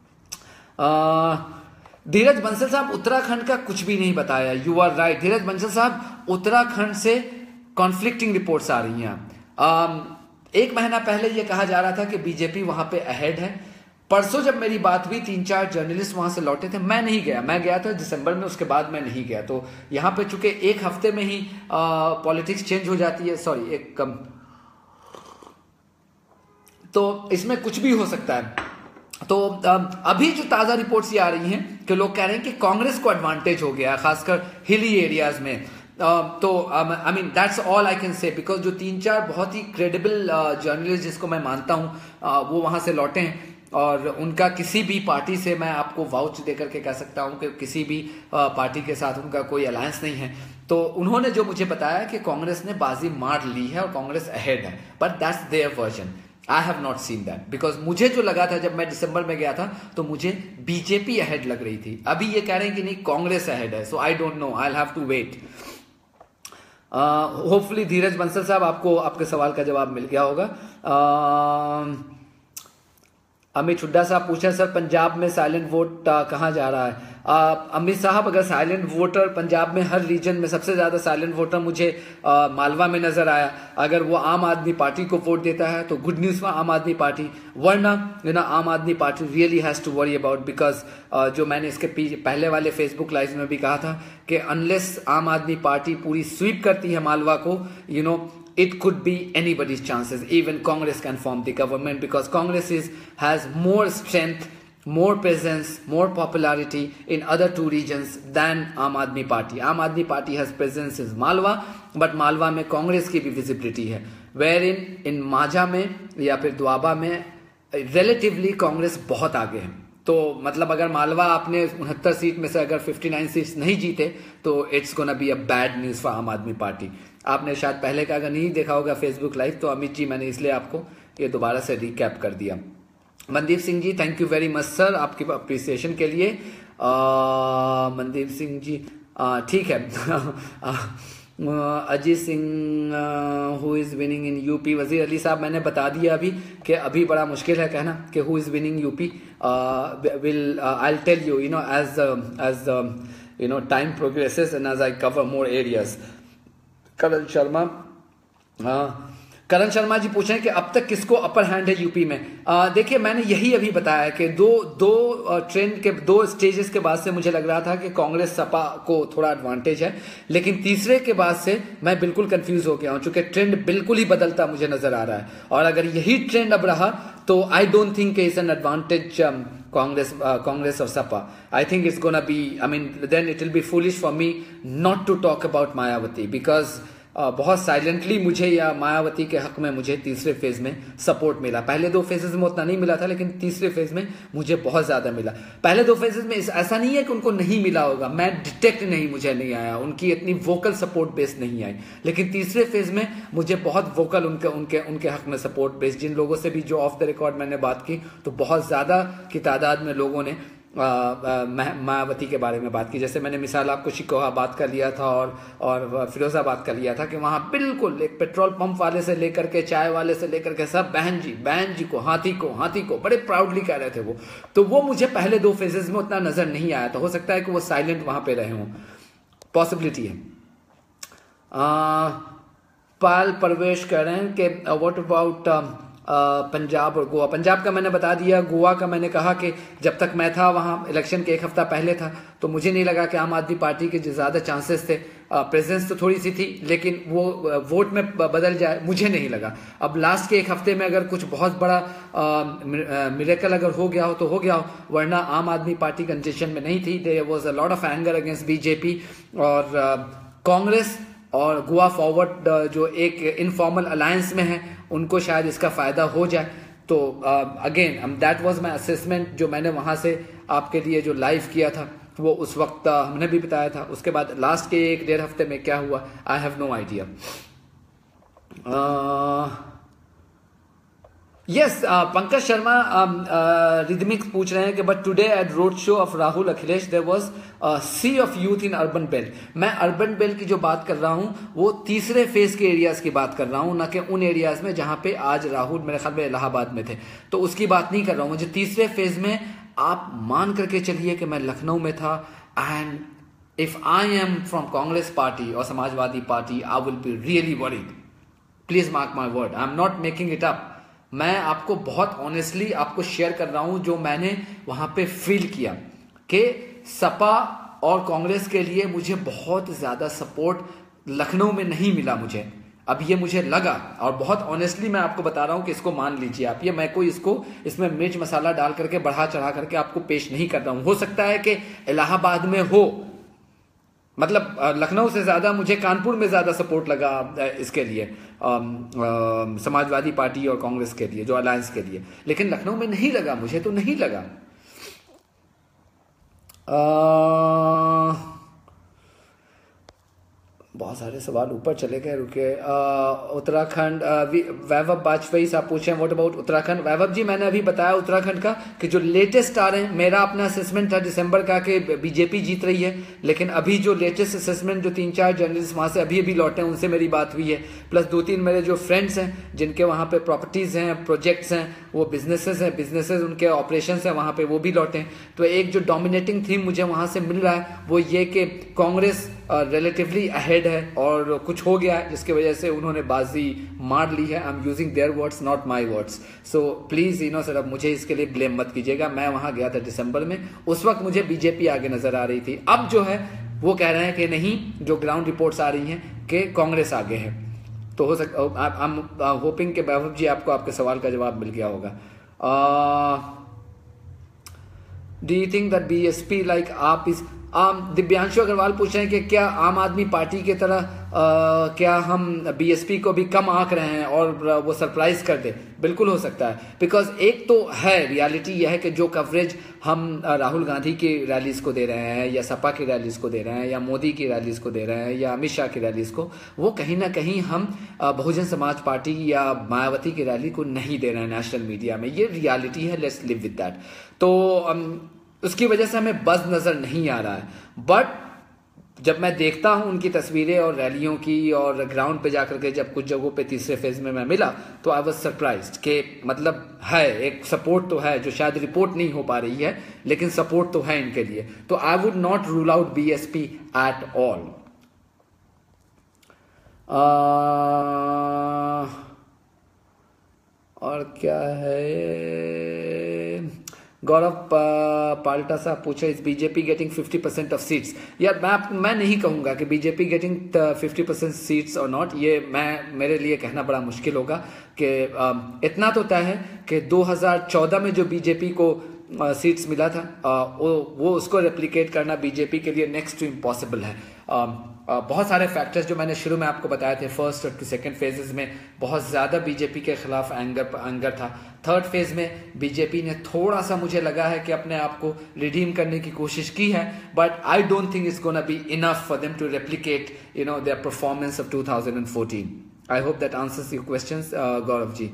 uh, धीरज बंसल साहब उत्तराखंड का कुछ भी नहीं बताया, you are right Dheeraj Bansal साहब, उत्तराखंड से कॉन्फ्लिक्टिंग रिपोर्ट्स आ रही हैं। uh, एक महीना पहले ये कहा जा रहा था कि बीजेपी वहां पे अहेड है, परसों जब मेरी बात हुई तीन चार जर्नलिस्ट वहां से लौटे थे, मैं नहीं गया, मैं गया था दिसंबर में, उसके बाद मैं नहीं गया। तो यहाँ पे चूंकि एक हफ्ते में ही पॉलिटिक्स चेंज हो जाती है, सॉरी एक कम, तो इसमें कुछ भी हो सकता है। तो आ, अभी जो ताजा रिपोर्ट्स ये आ रही हैं कि लोग कह रहे हैं कि कांग्रेस को एडवांटेज हो गया, खासकर हिली एरियाज में। Uh, तो I mean that's all I can say, because जो तीन चार बहुत ही क्रेडिबल जर्नलिस्ट जिसको मैं मानता हूँ uh, वो वहां से लौटे हैं, और उनका किसी भी पार्टी से मैं आपको वाउच देकर के कह सकता हूं कि किसी भी पार्टी के साथ उनका कोई अलायंस नहीं है। तो उन्होंने जो मुझे बताया कि कांग्रेस ने बाजी मार ली है और कांग्रेस अहेड है, but that's their version, I have not seen that, because मुझे जो लगा था जब मैं दिसंबर में गया था तो मुझे बीजेपी अहेड लग रही थी, अभी ये कह रहे हैं कि नहीं कांग्रेस अहेड है, so I don't know, I have to wait. Hopefully Dheeraj Bansal साहब आपको आपके सवाल का जवाब मिल गया होगा। uh, अमित हुड्डा साहब पूछा सर पंजाब में साइलेंट वोट कहाँ जा रहा है? आ, अमित साहब अगर साइलेंट वोटर पंजाब में हर रीजन में सबसे ज्यादा साइलेंट वोटर मुझे आ, मालवा में नजर आया, अगर वो आम आदमी पार्टी को वोट देता है तो good news for Aam Aadmi party, वरना you know Aam Aadmi Party really has to worry about, because जो मैंने इसके पहले वाले फेसबुक लाइव में भी कहा था कि अनलेस आम आदमी पार्टी पूरी स्वीप करती है मालवा को, you know it could be anybody's chances. Even Congress can form the government because Congress is, has more strength, more presence, more popularity in other two regions than Aam Aadmi Party. Aam Aadmi Party has presence in Malwa, but Malwa में कांग्रेस की भी visibility है, wherein in माझा में या फिर द्वाबा में relatively Congress बहुत आगे है। तो मतलब अगर मालवा आपने उनहत्तर सीट में से अगर उनसठ सीट्स नहीं जीते तो it's gonna be a bad news for Aam Aadmi party. आपने शायद पहले का अगर नहीं देखा होगा फेसबुक लाइव, तो अमित जी मैंने इसलिए आपको ये दोबारा से रिकैप कर दिया। Mandeep Singh ji thank you very much sir आपकी अप्रिसिएशन के लिए। मनदीप सिंह जी ठीक है। Ajit Singh who is winning in UP, Wazir Ali साहब मैंने बता दिया अभी कि अभी बड़ा मुश्किल है कहना कि who is winning UP, will I will tell you you know as as you know time progresses and as I cover more areas. Karan Sharma हाँ करण शर्मा जी पूछ रहे हैं कि अब तक किसको अपर हैंड है यूपी में। देखिए मैंने यही अभी बताया कि दो दो ट्रेंड के दो स्टेजेस के बाद से मुझे लग रहा था कि कांग्रेस सपा को थोड़ा एडवांटेज है, लेकिन तीसरे के बाद से मैं बिल्कुल कंफ्यूज हो गया हूं, चूंकि ट्रेंड बिल्कुल ही बदलता मुझे नजर आ रहा है, और अगर यही ट्रेंड अब रहा तो I don't think is an advantage Congress Congress और Sapa. I think it's gonna be I mean then it will be foolish for me not to talk about Mayawati, because Uh, बहुत साइलेंटली मुझे या मायावती के हक में मुझे तीसरे फेज में सपोर्ट मिला। पहले दो फेजेस में उतना नहीं मिला था, लेकिन तीसरे फेज में मुझे बहुत ज्यादा मिला। पहले दो फेजेस में ऐसा नहीं है कि उनको नहीं मिला होगा, मैं डिटेक्ट नहीं मुझे नहीं आया, उनकी इतनी वोकल सपोर्ट बेस नहीं आई, लेकिन तीसरे फेज में मुझे बहुत वोकल उनके उनके उनके हक में सपोर्ट बेस, जिन लोगों से भी जो ऑफ द रिकॉर्ड मैंने बात की तो बहुत ज्यादा की तादाद में लोगों ने मायावती के बारे में बात की। जैसे मैंने मिसाल आपको शिकोहाबाद का लिया था और और फिरोजाबाद का लिया था कि वहां बिल्कुल एक पेट्रोल पंप वाले से लेकर के चाय वाले से लेकर के सब बहन जी बहन जी को हाथी को हाथी को बड़े प्राउडली कह रहे थे वो। तो वो मुझे पहले दो फेजेस में उतना नजर नहीं आया, तो हो सकता है कि वो साइलेंट वहां पे रहे हों, पॉसिबिलिटी है। आ, पाल परवेश कह रहे हैं कि व्हाट अबाउट पंजाब और गोवा। पंजाब का मैंने बता दिया, गोवा का मैंने कहा कि जब तक मैं था वहां इलेक्शन के एक हफ्ता पहले था तो मुझे नहीं लगा कि आम आदमी पार्टी के जो ज्यादा चांसेस थे, प्रेजेंस तो थोड़ी सी थी लेकिन वो वोट में बदल जाए मुझे नहीं लगा। अब लास्ट के एक हफ्ते में अगर कुछ बहुत बड़ा मिरेकल अगर हो गया हो तो हो गया हो, वरना आम आदमी पार्टी कंजेशन में नहीं थी। There was a lot of anger against BJP और कांग्रेस और गोवा फॉरवर्ड जो एक इनफॉर्मल अलायंस में है उनको शायद इसका फायदा हो जाए। तो again that was my assessment जो मैंने वहां से आपके लिए जो लाइव किया था, वो उस वक्त uh, हमने भी बताया था। उसके बाद लास्ट के एक डेढ़ हफ्ते में क्या हुआ, I have no idea. Yes, Pankaj Sharma rhythmic पूछ रहे हैं कि but today at road show of Rahul Akhilesh there was sea of youth in urban belt. मैं अर्बन बेल्ट की जो बात कर रहा हूं वो तीसरे फेज के एरियाज की बात कर रहा हूं, ना कि उन एरियाज में जहां पे आज राहुल मेरे ख्याल में इलाहाबाद में थे, तो उसकी बात नहीं कर रहा हूं। मुझे तीसरे फेज में आप मान करके चलिए कि मैं लखनऊ में था, and if I am from Congress party और Samajwadi party I will be really worried. Please mark my word, I am not making it up. मैं आपको बहुत ऑनेस्टली आपको शेयर कर रहा हूं जो मैंने वहां पे फील किया कि सपा और कांग्रेस के लिए मुझे बहुत ज्यादा सपोर्ट लखनऊ में नहीं मिला मुझे। अब ये मुझे लगा, और बहुत ऑनेस्टली मैं आपको बता रहा हूं कि इसको मान लीजिए आप, ये मैं कोई इसको इसमें मिर्च मसाला डाल करके बढ़ा चढ़ा करके आपको पेश नहीं कर रहा हूं। हो सकता है कि इलाहाबाद में हो, मतलब लखनऊ से ज्यादा मुझे कानपुर में ज्यादा सपोर्ट लगा इसके लिए, समाजवादी पार्टी और कांग्रेस के लिए, जो अलायंस के लिए, लेकिन लखनऊ में नहीं लगा मुझे, तो नहीं लगा। आ, बहुत सारे सवाल ऊपर चले गए, रुके। उत्तराखंड, वैभव वाजपेयी साहब पूछे हैं व्हाट अबाउट उत्तराखंड। वैभव जी, मैंने अभी बताया उत्तराखंड का कि जो लेटेस्ट आ रहे हैं, मेरा अपना असेसमेंट था दिसंबर का कि बीजेपी जीत रही है, लेकिन अभी जो लेटेस्ट असेसमेंट जो तीन चार जर्नलिस्ट वहां से अभी अभी लौटे हैं, उनसे मेरी बात हुई है, प्लस दो तीन मेरे जो फ्रेंड्स हैं जिनके वहां पे प्रॉपर्टीज हैं, प्रोजेक्ट्स हैं, वो बिजनेसेस हैं, बिजनेसेस उनके ऑपरेशन हैं वहां पे, वो भी लौटे हैं। तो एक जो डोमिनेटिंग थीम मुझे वहां से मिल रहा है वो ये कि कांग्रेस रिलेटिवली अहेड है और कुछ हो गया है जिसकी वजह से उन्होंने बाजी मार ली है। I am using their words not my words, so please you know sir, अब मुझे इसके लिए ब्लेम मत कीजिएगा। मैं वहां गया था दिसंबर में, उस वक्त मुझे बीजेपी आगे नजर आ रही थी। अब जो है वो कह रहे हैं कि नहीं, जो ग्राउंड रिपोर्ट्स आ रही हैं कि कांग्रेस आगे है। तो हो सकता, आई एम होपिंग कि वैभव जी आपको आपके सवाल का जवाब मिल गया होगा। Do you think that BSP like आप इज आम दिव्यांशु अग्रवाल पूछ रहे हैं कि क्या आम आदमी पार्टी की तरह आ, क्या हम बीएसपी को भी कम आंक रहे हैं और वो सरप्राइज कर दे? बिल्कुल हो सकता है, बिकॉज एक तो है रियलिटी यह है कि जो कवरेज हम राहुल गांधी की रैलीज को दे रहे हैं, या सपा की रैलीज को दे रहे हैं, या मोदी की रैलीज को दे रहे हैं, या अमित शाह की रैलीज को, वो कहीं ना कहीं हम बहुजन समाज पार्टी या मायावती की रैली को नहीं दे रहे हैं नेशनल मीडिया में। ये रियलिटी है, लेट्स लिव विद दैट। तो उसकी वजह से हमें बज नजर नहीं आ रहा है, बट जब मैं देखता हूं उनकी तस्वीरें और रैलियों की, और ग्राउंड पे जाकर के जब कुछ जगहों पे तीसरे फेज में मैं मिला, तो आई वाज सरप्राइज्ड कि मतलब है एक सपोर्ट तो है, जो शायद रिपोर्ट नहीं हो पा रही है, लेकिन सपोर्ट तो है इनके लिए। तो I would not rule out BSP at all. और क्या है, गौरव पाल्टा साहब पूछे is BJP getting fifty percent of seats. यार मैं मैं नहीं कहूंगा कि BJP getting fifty percent seats और नॉट, ये मैं मेरे लिए कहना बड़ा मुश्किल होगा कि इतना तो तय है कि दो हज़ार चौदह में जो बीजेपी को सीट्स मिला था, आ, वो वो उसको रेप्लिकेट करना बीजेपी के लिए नेक्स्ट टू इम्पॉसिबल है। आ, आ, बहुत सारे फैक्टर्स जो मैंने शुरू में आपको बताए थे, फर्स्ट और सेकंड फेजेस में बहुत ज्यादा बीजेपी के खिलाफ एंगर एंगर था। थर्ड फेज में बीजेपी ने थोड़ा सा मुझे लगा है कि अपने आप को रिडीम करने की कोशिश की है, but I don't think it's gonna be enough for them to replicate you know their performance of two thousand fourteen. I hope that answers your questions Gaurav ji.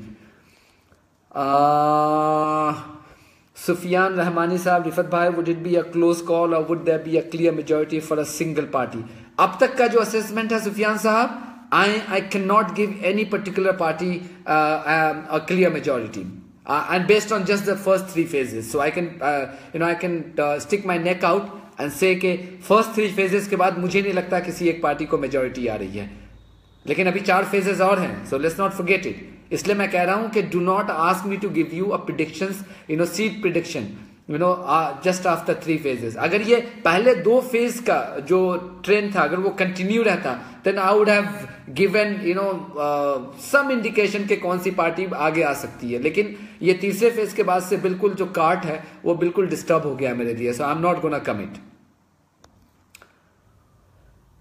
Sufiyan Rahmani साहब, रिफत भाई, would it be a close call और would there be a clear majority for a single party? अब तक का जो assessment है सुफियान साहब, I I cannot give any particular party uh, um, a clear majority, uh, and based on just the first three phases. So I can uh, you know I can uh, stick my neck out and say कि first three phases के बाद मुझे नहीं लगता किसी एक party को majority आ रही है, लेकिन अभी चार phases और हैं, so let's not forget it. इसलिए मैं कह रहा हूं कि do not ask me to give you a predictions, you know seat prediction. You know just after three phases. अगर ये पहले दो फेज का जो ट्रेंड था अगर वो कंटिन्यू रहता, then I would have given you know some indication के कौन सी पार्टी आगे आ सकती है, लेकिन ये तीसरे फेज के बाद से बिल्कुल जो कार्ट है वो बिल्कुल डिस्टर्ब हो गया मेरे लिए, so I am not gonna commit.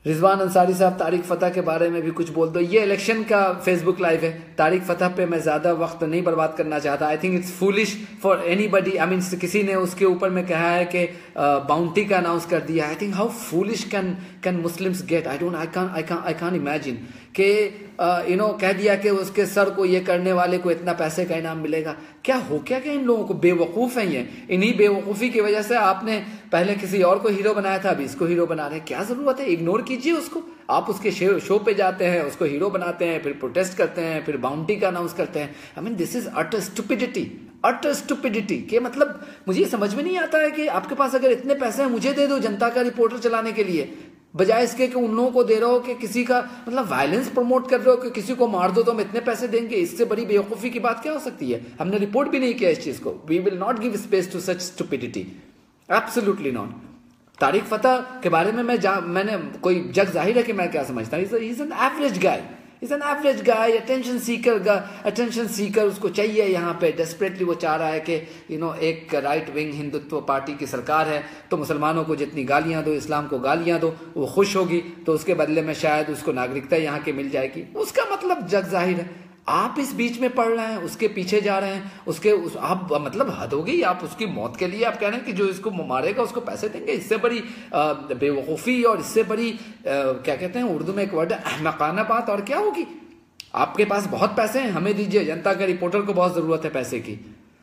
Rizwan Ansari साहब, तारिक फतेह के बारे में भी कुछ बोल दो। ये इलेक्शन का फेसबुक लाइव है, तारिक फतेह पे मैं ज़्यादा वक्त नहीं बर्बाद करना चाहता। I think it's foolish for anybody, I mean किसी ने उसके ऊपर में कहा है कि बाउंटी का अनाउंस कर दिया। I think how foolish can can Muslims get, I don't I can't I can't I can't imagine कि यू नो कह दिया कि उसके सर को ये करने वाले को इतना पैसे का इनाम मिलेगा। क्या हो क्या क्या इन लोगों को, बेवकूफ़ हैं ये। इन्हीं बेवकूफ़ी की वजह से आपने पहले किसी और को हीरो बनाया था, अभी इसको हीरो बना रहे हैं। क्या ज़रूरत है, इग्नोर कीजिए उसको। आप उसके शो शो पे जाते हैं, उसको हीरो बनाते हैं, फिर प्रोटेस्ट करते हैं, फिर बाउंटी का अनाउंस करते हैं। I mean this is utter stupidity, utter stupidity के मतलब मुझे ये समझ में नहीं आता है कि आपके पास अगर इतने पैसे हैं, मुझे दे दो जनता का रिपोर्टर चलाने के लिए, बजाय इसके कि उन लोगों को दे रहे हो कि किसी का मतलब वायलेंस प्रमोट कर रहे हो कि किसी को मार दो तो हम इतने पैसे देंगे। इससे बड़ी बेवकूफ़ी की बात क्या हो सकती है। हमने रिपोर्ट भी नहीं किया इस चीज़ को। We will not give space to such stupidity, absolutely not. Tarek Fatah के बारे में मैं जा मैंने कोई जग जाहिर है कि मैं क्या समझता हूँ, he is an average guy, is an average guy, attention seeker, attention seeker उसको चाहिए यहाँ पे डेस्परेटली। वो चाह रहा है कि यू नो एक राइट विंग हिंदुत्व पार्टी की सरकार है तो मुसलमानों को जितनी गालियाँ दो, इस्लाम को गालियाँ दो, वो खुश होगी, तो उसके बदले में शायद उसको नागरिकता यहाँ की मिल जाएगी। उसका मतलब जग जाहिर है। आप इस बीच में पड़ रहे हैं, उसके पीछे जा रहे हैं, उसके उस, आप मतलब हद हो गई। आप उसकी मौत के लिए आप कह रहे हैं कि जो इसको मारेगा उसको पैसे देंगे। इससे बड़ी बेवकूफ़ी और इससे बड़ी आ, क्या कहते हैं उर्दू में एक वर्ड है अहमकाना बात और क्या होगी। आपके पास बहुत पैसे हैं, हमें दीजिए। जनता के रिपोर्टर को बहुत ज़रूरत है पैसे की।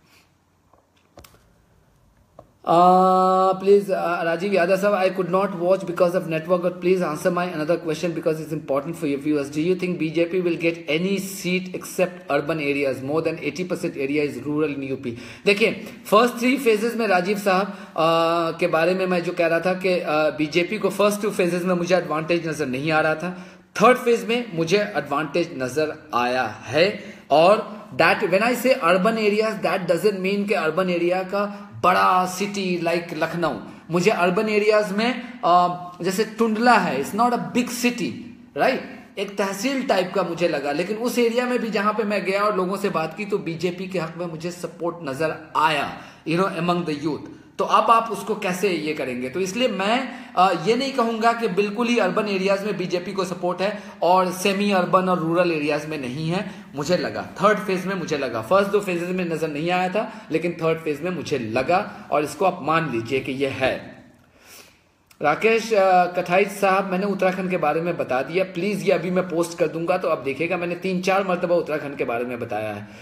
प्लीज राजीव यादव साहब, I could not watch because of network, but please answer my another question because it's important for your viewers. Do you think BJP will get any seat except urban areas? More than eighty percent area is rural in UP. देखिए, first three phases में राजीव साहब uh, के बारे में मैं जो कह रहा था कि बीजेपी uh, को फर्स्ट टू फेजेस में मुझे एडवांटेज नजर नहीं आ रहा था। थर्ड फेज में मुझे एडवांटेज नजर आया है। और that when I say urban areas, that doesn't mean कि अर्बन एरिया का बड़ा सिटी लाइक लखनऊ। मुझे अर्बन एरियाज में जैसे टुंडला है, it's not a big city, right, एक तहसील टाइप का मुझे लगा। लेकिन उस एरिया में भी जहां पे मैं गया और लोगों से बात की तो बीजेपी के हक में मुझे सपोर्ट नजर आया, you know, among the youth. तो अब आप उसको कैसे ये करेंगे? तो इसलिए मैं आ, ये नहीं कहूंगा कि बिल्कुल ही अर्बन एरियाज में बीजेपी को सपोर्ट है और सेमी अर्बन और रूरल एरियाज में नहीं है। मुझे लगा थर्ड फेज में, मुझे लगा फर्स्ट दो फेजेस में नजर नहीं आया था, लेकिन थर्ड फेज में मुझे लगा और इसको आप मान लीजिए कि ये है। राकेश कठाई साहब, मैंने उत्तराखंड के बारे में बता दिया, प्लीज ये अभी मैं पोस्ट कर दूंगा तो आप देखिएगा। मैंने तीन चार मरतबा उत्तराखंड के बारे में बताया है।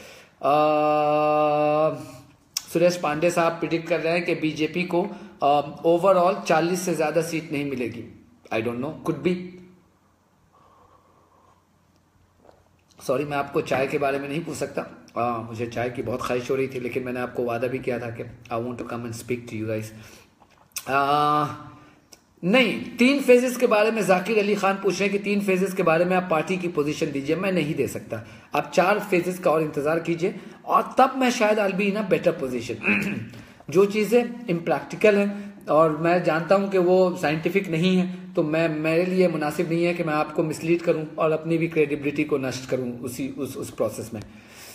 आ, सुरेश पांडे साहब प्रिडिक्ट कर रहे हैं कि बीजेपी को ओवरऑल चालीस से ज्यादा सीट नहीं मिलेगी। I don't know, could be. Sorry, मैं आपको चाय के बारे में नहीं पूछ सकता। आ, मुझे चाय की बहुत ख्वाहिश हो रही थी, लेकिन मैंने आपको वादा भी किया था कि I want to come and speak to you guys. नहीं, तीन फेजेस के बारे में जाकिर अली खान पूछ रहे हैं कि तीन फेजेस के बारे में आप पार्टी की पोजीशन दीजिए। मैं नहीं दे सकता। आप चार फेजेस का और इंतजार कीजिए और तब मैं शायद I be in a better position. जो चीज़ें इम्प्रैक्टिकल हैं और मैं जानता हूं कि वो साइंटिफिक नहीं है, तो मैं मेरे लिए मुनासिब नहीं है कि मैं आपको मिसलीड करूं और अपनी भी क्रेडिबिलिटी को नष्ट करूं उसी उस उस प्रोसेस में।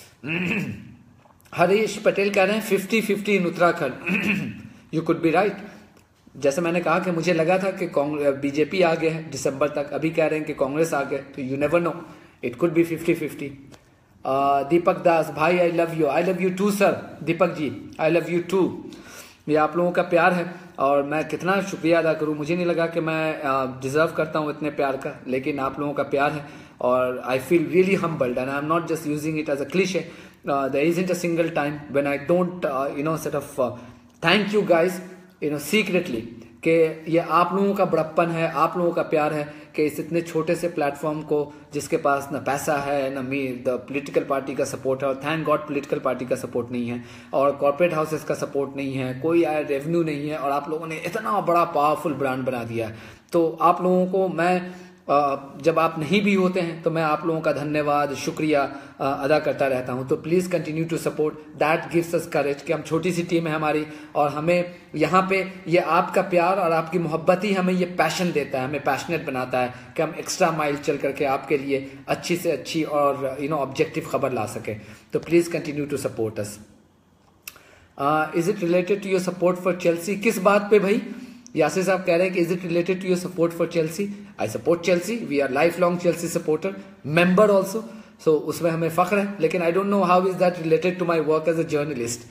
हरीश पटेल कह रहे हैं fifty fifty in Uttarakhand. You could be right. जैसे मैंने कहा कि मुझे लगा था कि कांग्रेस बीजेपी आ गया है दिसंबर तक, अभी कह रहे हैं कि कांग्रेस आ गए, तो you never know, it could be fifty fifty. Deepak Das भाई, I love you. I love you too sir. Deepak ji, I love you too. ये आप लोगों का प्यार है और मैं कितना शुक्रिया अदा करूं। मुझे नहीं लगा कि मैं डिजर्व uh, करता हूं इतने प्यार का, लेकिन आप लोगों का प्यार है और I feel really humbled and I am not just using it as a cliche. There isn't a single time when I don't you know set of thank you guys, you know, secretly, कि ये आप लोगों का बड़प्पन है, आप लोगों का प्यार है कि इस इतने छोटे से प्लेटफॉर्म को, जिसके पास ना पैसा है ना मी द पॉलिटिकल पार्टी का सपोर्ट है, और थैंक गॉड पॉलिटिकल पार्टी का सपोर्ट नहीं है और कॉर्पोरेट हाउसेस का सपोर्ट नहीं है, कोई रेवेन्यू नहीं है, और आप लोगों ने इतना बड़ा पावरफुल ब्रांड बना दिया है। तो आप लोगों को मैं जब आप नहीं भी होते हैं तो मैं आप लोगों का धन्यवाद, शुक्रिया अदा करता रहता हूं। तो please continue to support, that gives us courage कि हम छोटी सी टीम है हमारी और हमें यहाँ पे ये आपका प्यार और आपकी मोहब्बत ही हमें ये पैशन देता है, हमें पैशनेट बनाता है कि हम एक्स्ट्रा माइल चल करके आपके लिए अच्छी से अच्छी और यू नो ऑब्जेक्टिव खबर ला सके। तो please continue to support us. Is it related to your support for Chelsea? किस बात पे भाई? यासिर साहब कह रहे हैं कि is it related to your support for Chelsea? I support Chelsea, we are lifelong Chelsea supporter, member also, so उसमें हमें फख्र है, लेकिन I don't know how is that related to my work as a journalist.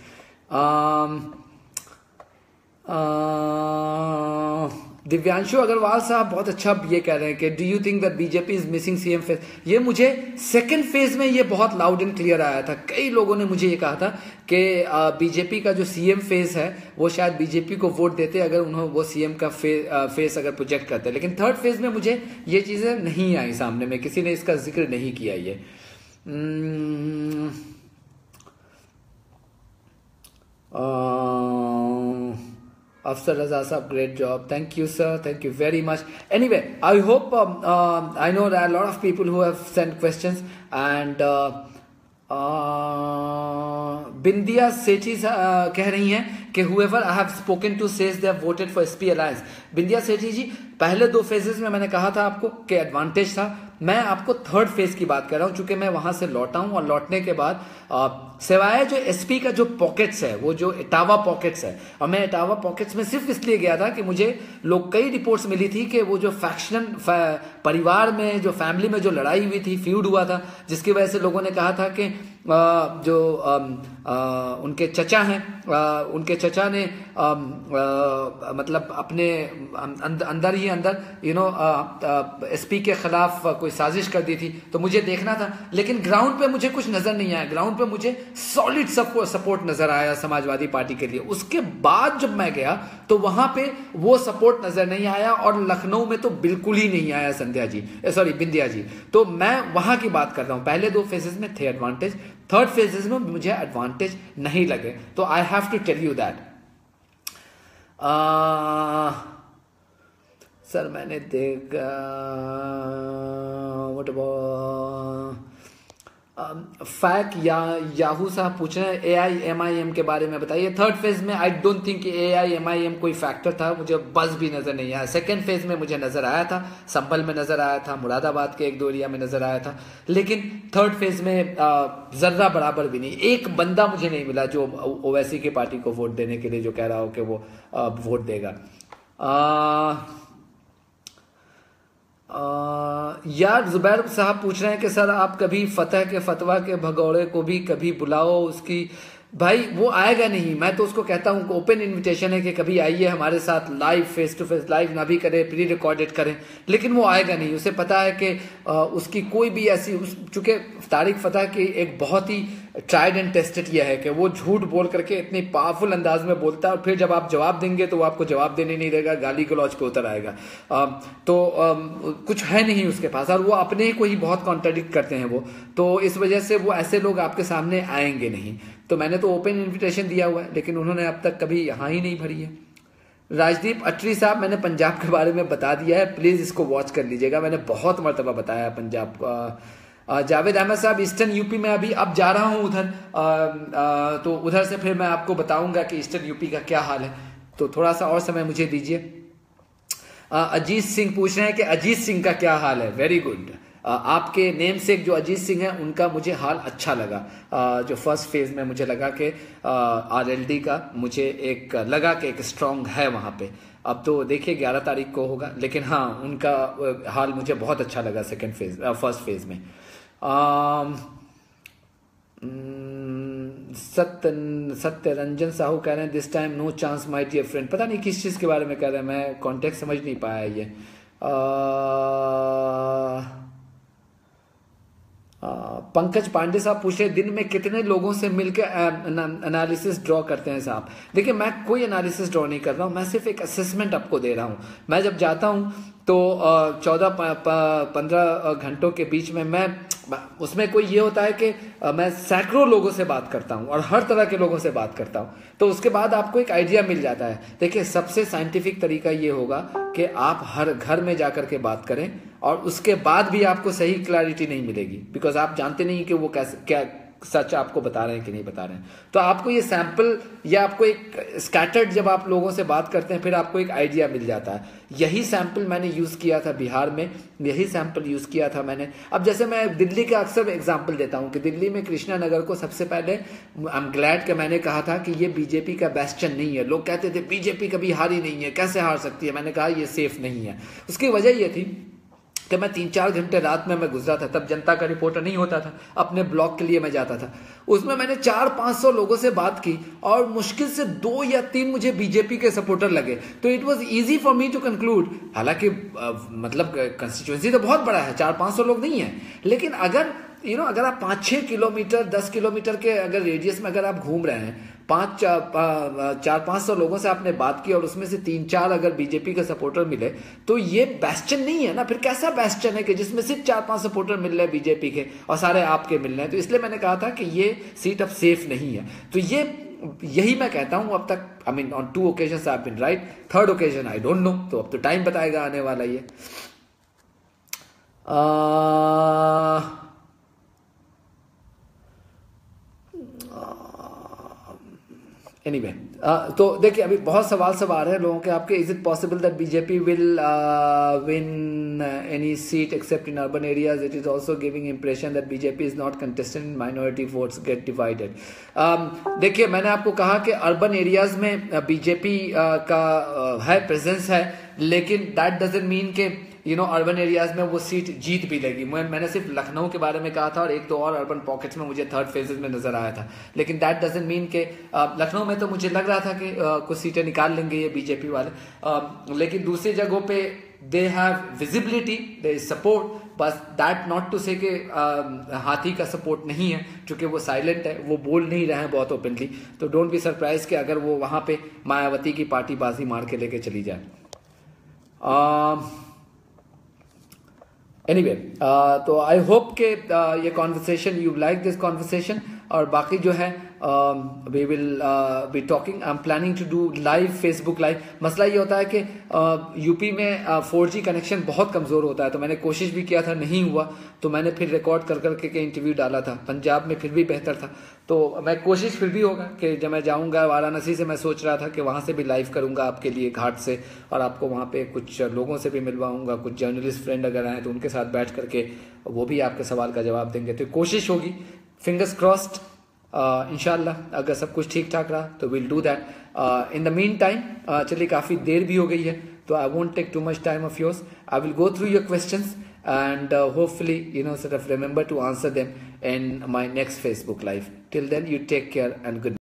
Divyanshu Agarwal साहब बहुत अच्छा ये कह रहे हैं कि do you think that BJP is missing CM face? ये मुझे सेकंड फेज में ये बहुत लाउड एंड क्लियर आया था, कई लोगों ने मुझे ये कहा था कि बीजेपी का जो सीएम फेज है वो शायद बीजेपी को वोट देते अगर उन्होंने वो सीएम का फे, फेस अगर प्रोजेक्ट करते, लेकिन थर्ड फेज में मुझे ये चीजें नहीं आई सामने में, किसी ने इसका जिक्र नहीं किया। ये अफसर रजा साहब, great job, thank you sir, thank you very much. Anyway, I hope, I know there are lot of people who have sent questions and Bindiya Sethi कह रही हैं कि however I have spoken to says they have voted for SP alliance. Bindiya Sethi ji, पहले दो phases में मैंने कहा था आपको कि एडवांटेज था, मैं आपको थर्ड फेज की बात कर रहा हूं, चूंकि मैं वहां से लौटा हूं और लौटने के बाद सिवाय जो एसपी का जो पॉकेट्स है, वो जो इटावा पॉकेट्स है, और मैं इटावा पॉकेट्स में सिर्फ इसलिए गया था कि मुझे लोग कई रिपोर्ट्स मिली थी कि वो जो फैक्शन परिवार में जो फैमिली में जो लड़ाई हुई थी, फ्यूड हुआ था, जिसकी वजह से लोगों ने कहा था कि आ, जो आ, आ, उनके चचा हैं, आ, उनके चचा ने आ, आ, मतलब अपने अंदर, अंदर ही अंदर यू नो एसपी के खिलाफ कोई साजिश कर दी थी, तो मुझे देखना था, लेकिन ग्राउंड पे मुझे कुछ नजर नहीं आया। ग्राउंड पे मुझे सॉलिड सपोर्ट नजर आया समाजवादी पार्टी के लिए। उसके बाद जब मैं गया तो वहां पे वो सपोर्ट नजर नहीं आया, और लखनऊ में तो बिल्कुल ही नहीं आया संध्या जी, सॉरी बिंदिया जी। तो मैं वहां की बात कर रहा हूं, पहले दो फेजेस में थे एडवांटेज, थर्ड फेजेस में मुझे एडवांटेज नहीं लगे, तो I have to tell you that. Sir मैंने देखा व्हाट अबाउट फैक या याहू साहब पूछ रहे हैं ए आई एम आई एम के बारे में बताइए। थर्ड फेज में I don't think a I am I am कोई फैक्टर था, मुझे बस भी नजर नहीं आया। सेकेंड फेज में मुझे नजर आया था, संभल में नजर आया था, मुरादाबाद के एक दो एरिया में नजर आया था, लेकिन थर्ड फेज में जर्रा बराबर भी नहीं। एक बंदा मुझे नहीं मिला जो ओवैसी की पार्टी को वोट देने के लिए जो कह रहा हो कि वो आ, वोट देगा। आ, आ, यार जुबैर साहब पूछ रहे हैं कि सर आप कभी फतेह के फतवा के भगौड़े को भी कभी बुलाओ, उसकी भाई वो आएगा नहीं। मैं तो उसको कहता हूँ ओपन इनविटेशन है कि कभी आइए हमारे साथ live, face to face, live ना भी करें, प्री रिकॉर्डेड करें, लेकिन वो आएगा नहीं। उसे पता है कि उसकी कोई भी ऐसी, चूंकि तारिक फतेह की एक बहुत ही ट्राइड एंड टेस्टेड यह है कि वो झूठ बोल करके इतनी पावरफुल अंदाज में बोलता है, और फिर जब आप जवाब देंगे तो वो आपको जवाब देने नहीं देगा, गाली गलौज पे उतर आएगा। आ, तो आ, कुछ है नहीं उसके पास, और वो अपने को ही बहुत कॉन्ट्राडिक्ट करते हैं वो, तो इस वजह से वो ऐसे लोग आपके सामने आएंगे नहीं। तो मैंने तो ओपन इन्विटेशन दिया हुआ है, लेकिन उन्होंने अब तक कभी यहाँ ही नहीं भरी है। राजदीप अटरी साहब, मैंने पंजाब के बारे में बता दिया है, प्लीज इसको वॉच कर लीजिएगा, मैंने बहुत मरतबा बताया है पंजाब का। जावेद अहमद साहब, ईस्टर्न यूपी में अभी अब जा रहा हूं उधर, तो उधर से फिर मैं आपको बताऊंगा कि ईस्टर्न यूपी का क्या हाल है, तो थोड़ा सा और समय मुझे दीजिए। अजीत सिंह पूछ रहे हैं कि अजीत सिंह का क्या हाल है। वेरी गुड, आपके नेम से जो अजीत सिंह है उनका मुझे हाल अच्छा लगा। जो फर्स्ट फेज में मुझे लगा कि आरएलडी का मुझे एक लगा कि एक स्ट्रांग है वहाँ पे। अब तो देखिए ग्यारह तारीख को होगा, लेकिन हाँ उनका हाल मुझे बहुत अच्छा लगा सेकंड फेज, फर्स्ट फेज में। सत्य सत्य रंजन साहू कह रहे हैं this time no chance my dear friend. पता नहीं किस चीज़ के बारे में कह रहे हैं, मैं कॉन्टेक्स्ट समझ नहीं पाया ये। आ, पंकज पांडे साहब पूछ रहे दिन में कितने लोगों से मिलकर एनालिसिस ड्रॉ करते हैं साहब। देखिए मैं कोई एनालिसिस ड्रॉ नहीं कर रहा हूँ, मैं सिर्फ एक असेसमेंट आपको दे रहा हूँ। मैं जब जाता हूँ तो चौदह पंद्रह घंटों के बीच में मैं, उसमें कोई ये होता है कि मैं सैकड़ों लोगों से बात करता हूँ और हर तरह के लोगों से बात करता हूँ, तो उसके बाद आपको एक आइडिया मिल जाता है। देखिए सबसे साइंटिफिक तरीका ये होगा कि आप हर घर में जाकर के बात करें, और उसके बाद भी आपको सही क्लैरिटी नहीं मिलेगी, बिकॉज आप जानते नहीं कि वो कैसे क्या सच आपको बता रहे हैं कि नहीं बता रहे हैं। तो आपको ये सैंपल या आपको एक स्कैटर्ड जब आप लोगों से बात करते हैं फिर आपको एक आइडिया मिल जाता है। यही सैंपल मैंने यूज़ किया था बिहार में, यही सैंपल यूज़ किया था मैंने। अब जैसे मैं दिल्ली का अक्सर एग्जांपल देता हूँ कि दिल्ली में कृष्णा नगर को सबसे पहले, आई एम ग्लैड कि मैंने कहा था कि ये बीजेपी का बेस्टन नहीं है। लोग कहते थे बीजेपी कभी हारी नहीं है, कैसे हार सकती है। मैंने कहा ये सेफ नहीं है। उसकी वजह ये थी कि मैं तीन चार घंटे रात में मैं गुजरा था, तब जनता का रिपोर्टर नहीं होता था, अपने ब्लॉग के लिए मैं जाता था। उसमें मैंने चार पाँच सौ लोगों से बात की और मुश्किल से दो या तीन मुझे बीजेपी के सपोर्टर लगे। तो it was easy for me to conclude, हालांकि मतलब कंस्टिट्यूएंसी तो बहुत बड़ा है, चार पाँच सौ लोग नहीं है, लेकिन अगर यू you नो know, अगर आप पाँच छः किलोमीटर दस किलोमीटर के अगर रेडियस में अगर आप घूम रहे हैं, पाँच चार पाँच सौ लोगों से आपने बात की और उसमें से तीन चार अगर बीजेपी के सपोर्टर मिले, तो ये बेस्टन नहीं है ना। फिर कैसा बेस्टन है कि जिसमें सिर्फ चार पांच सपोर्टर मिल रहे हैं बीजेपी के और सारे आपके मिल रहे हैं। तो इसलिए मैंने कहा था कि ये सीट अब सेफ नहीं है। तो ये यही मैं कहता हूं अब तक, I mean on two occasions I have been right, third occasion I don't know, तो अब तो टाइम बताएगा आने वाला ये। आ, एनीवे anyway, uh, तो देखिए अभी बहुत सवाल सब आ रहे हैं लोगों के आपके। Is it possible that BJP will win any seat except in urban areas? It is also giving impression that BJP is not contested in minority votes get divided. देखिए मैंने आपको कहा कि अर्बन एरियाज में बीजेपी uh, uh, का uh, है presence है, लेकिन दैट डजंट मीन के यू नो अर्बन एरियाज में वो सीट जीत भी लेगी। मैं मैंने सिर्फ लखनऊ के बारे में कहा था और एक दो और अर्बन पॉकेट्स में मुझे थर्ड फेजेस में नजर आया था, लेकिन दैट डजंट मीन के लखनऊ में तो मुझे लग रहा था कि uh, कुछ सीटें निकाल लेंगे ये बीजेपी वाले, uh, लेकिन दूसरी जगहों पे they have visibility, there is support, बस दैट नॉट टू से के हाथी का सपोर्ट नहीं है, क्योंकि वो साइलेंट है, वो बोल नहीं रहे हैं बहुत ओपनली। तो डोंट बी सरप्राइज कि अगर वो वहां पे मायावती की पार्टी बाजी मार के लेके चली जाए। uh, एनीवे anyway, uh, तो आई होप के uh, ये conversation, you like this conversation, और बाकी जो है we will be talking, I am planning to do live Facebook live. मसला ये होता है कि यूपी uh, में फोर जी कनेक्शन बहुत कमज़ोर होता है, तो मैंने कोशिश भी किया था, नहीं हुआ, तो मैंने फिर रिकॉर्ड कर करके के इंटरव्यू डाला था। पंजाब में फिर भी बेहतर था, तो मैं कोशिश फिर भी होगा कि जब मैं जाऊंगा वाराणसी से, मैं सोच रहा था कि वहाँ से भी लाइव करूंगा आपके लिए घाट से, और आपको वहाँ पे कुछ लोगों से भी मिलवाऊंगा, कुछ जर्नलिस्ट फ्रेंड अगर आए तो उनके साथ बैठ करके वो भी आपके सवाल का जवाब देंगे। तो कोशिश होगी, फिंगर्स क्रॉस्ड, इंशाल्लाह अगर सब कुछ ठीक ठाक रहा तो will do that. In the meantime चलिए काफ़ी देर भी हो गई है, तो I won't take too much time of yours. I will go through your questions and uh, hopefully you know sort of remember to answer them in my next Facebook live. Till then, you take care and good night.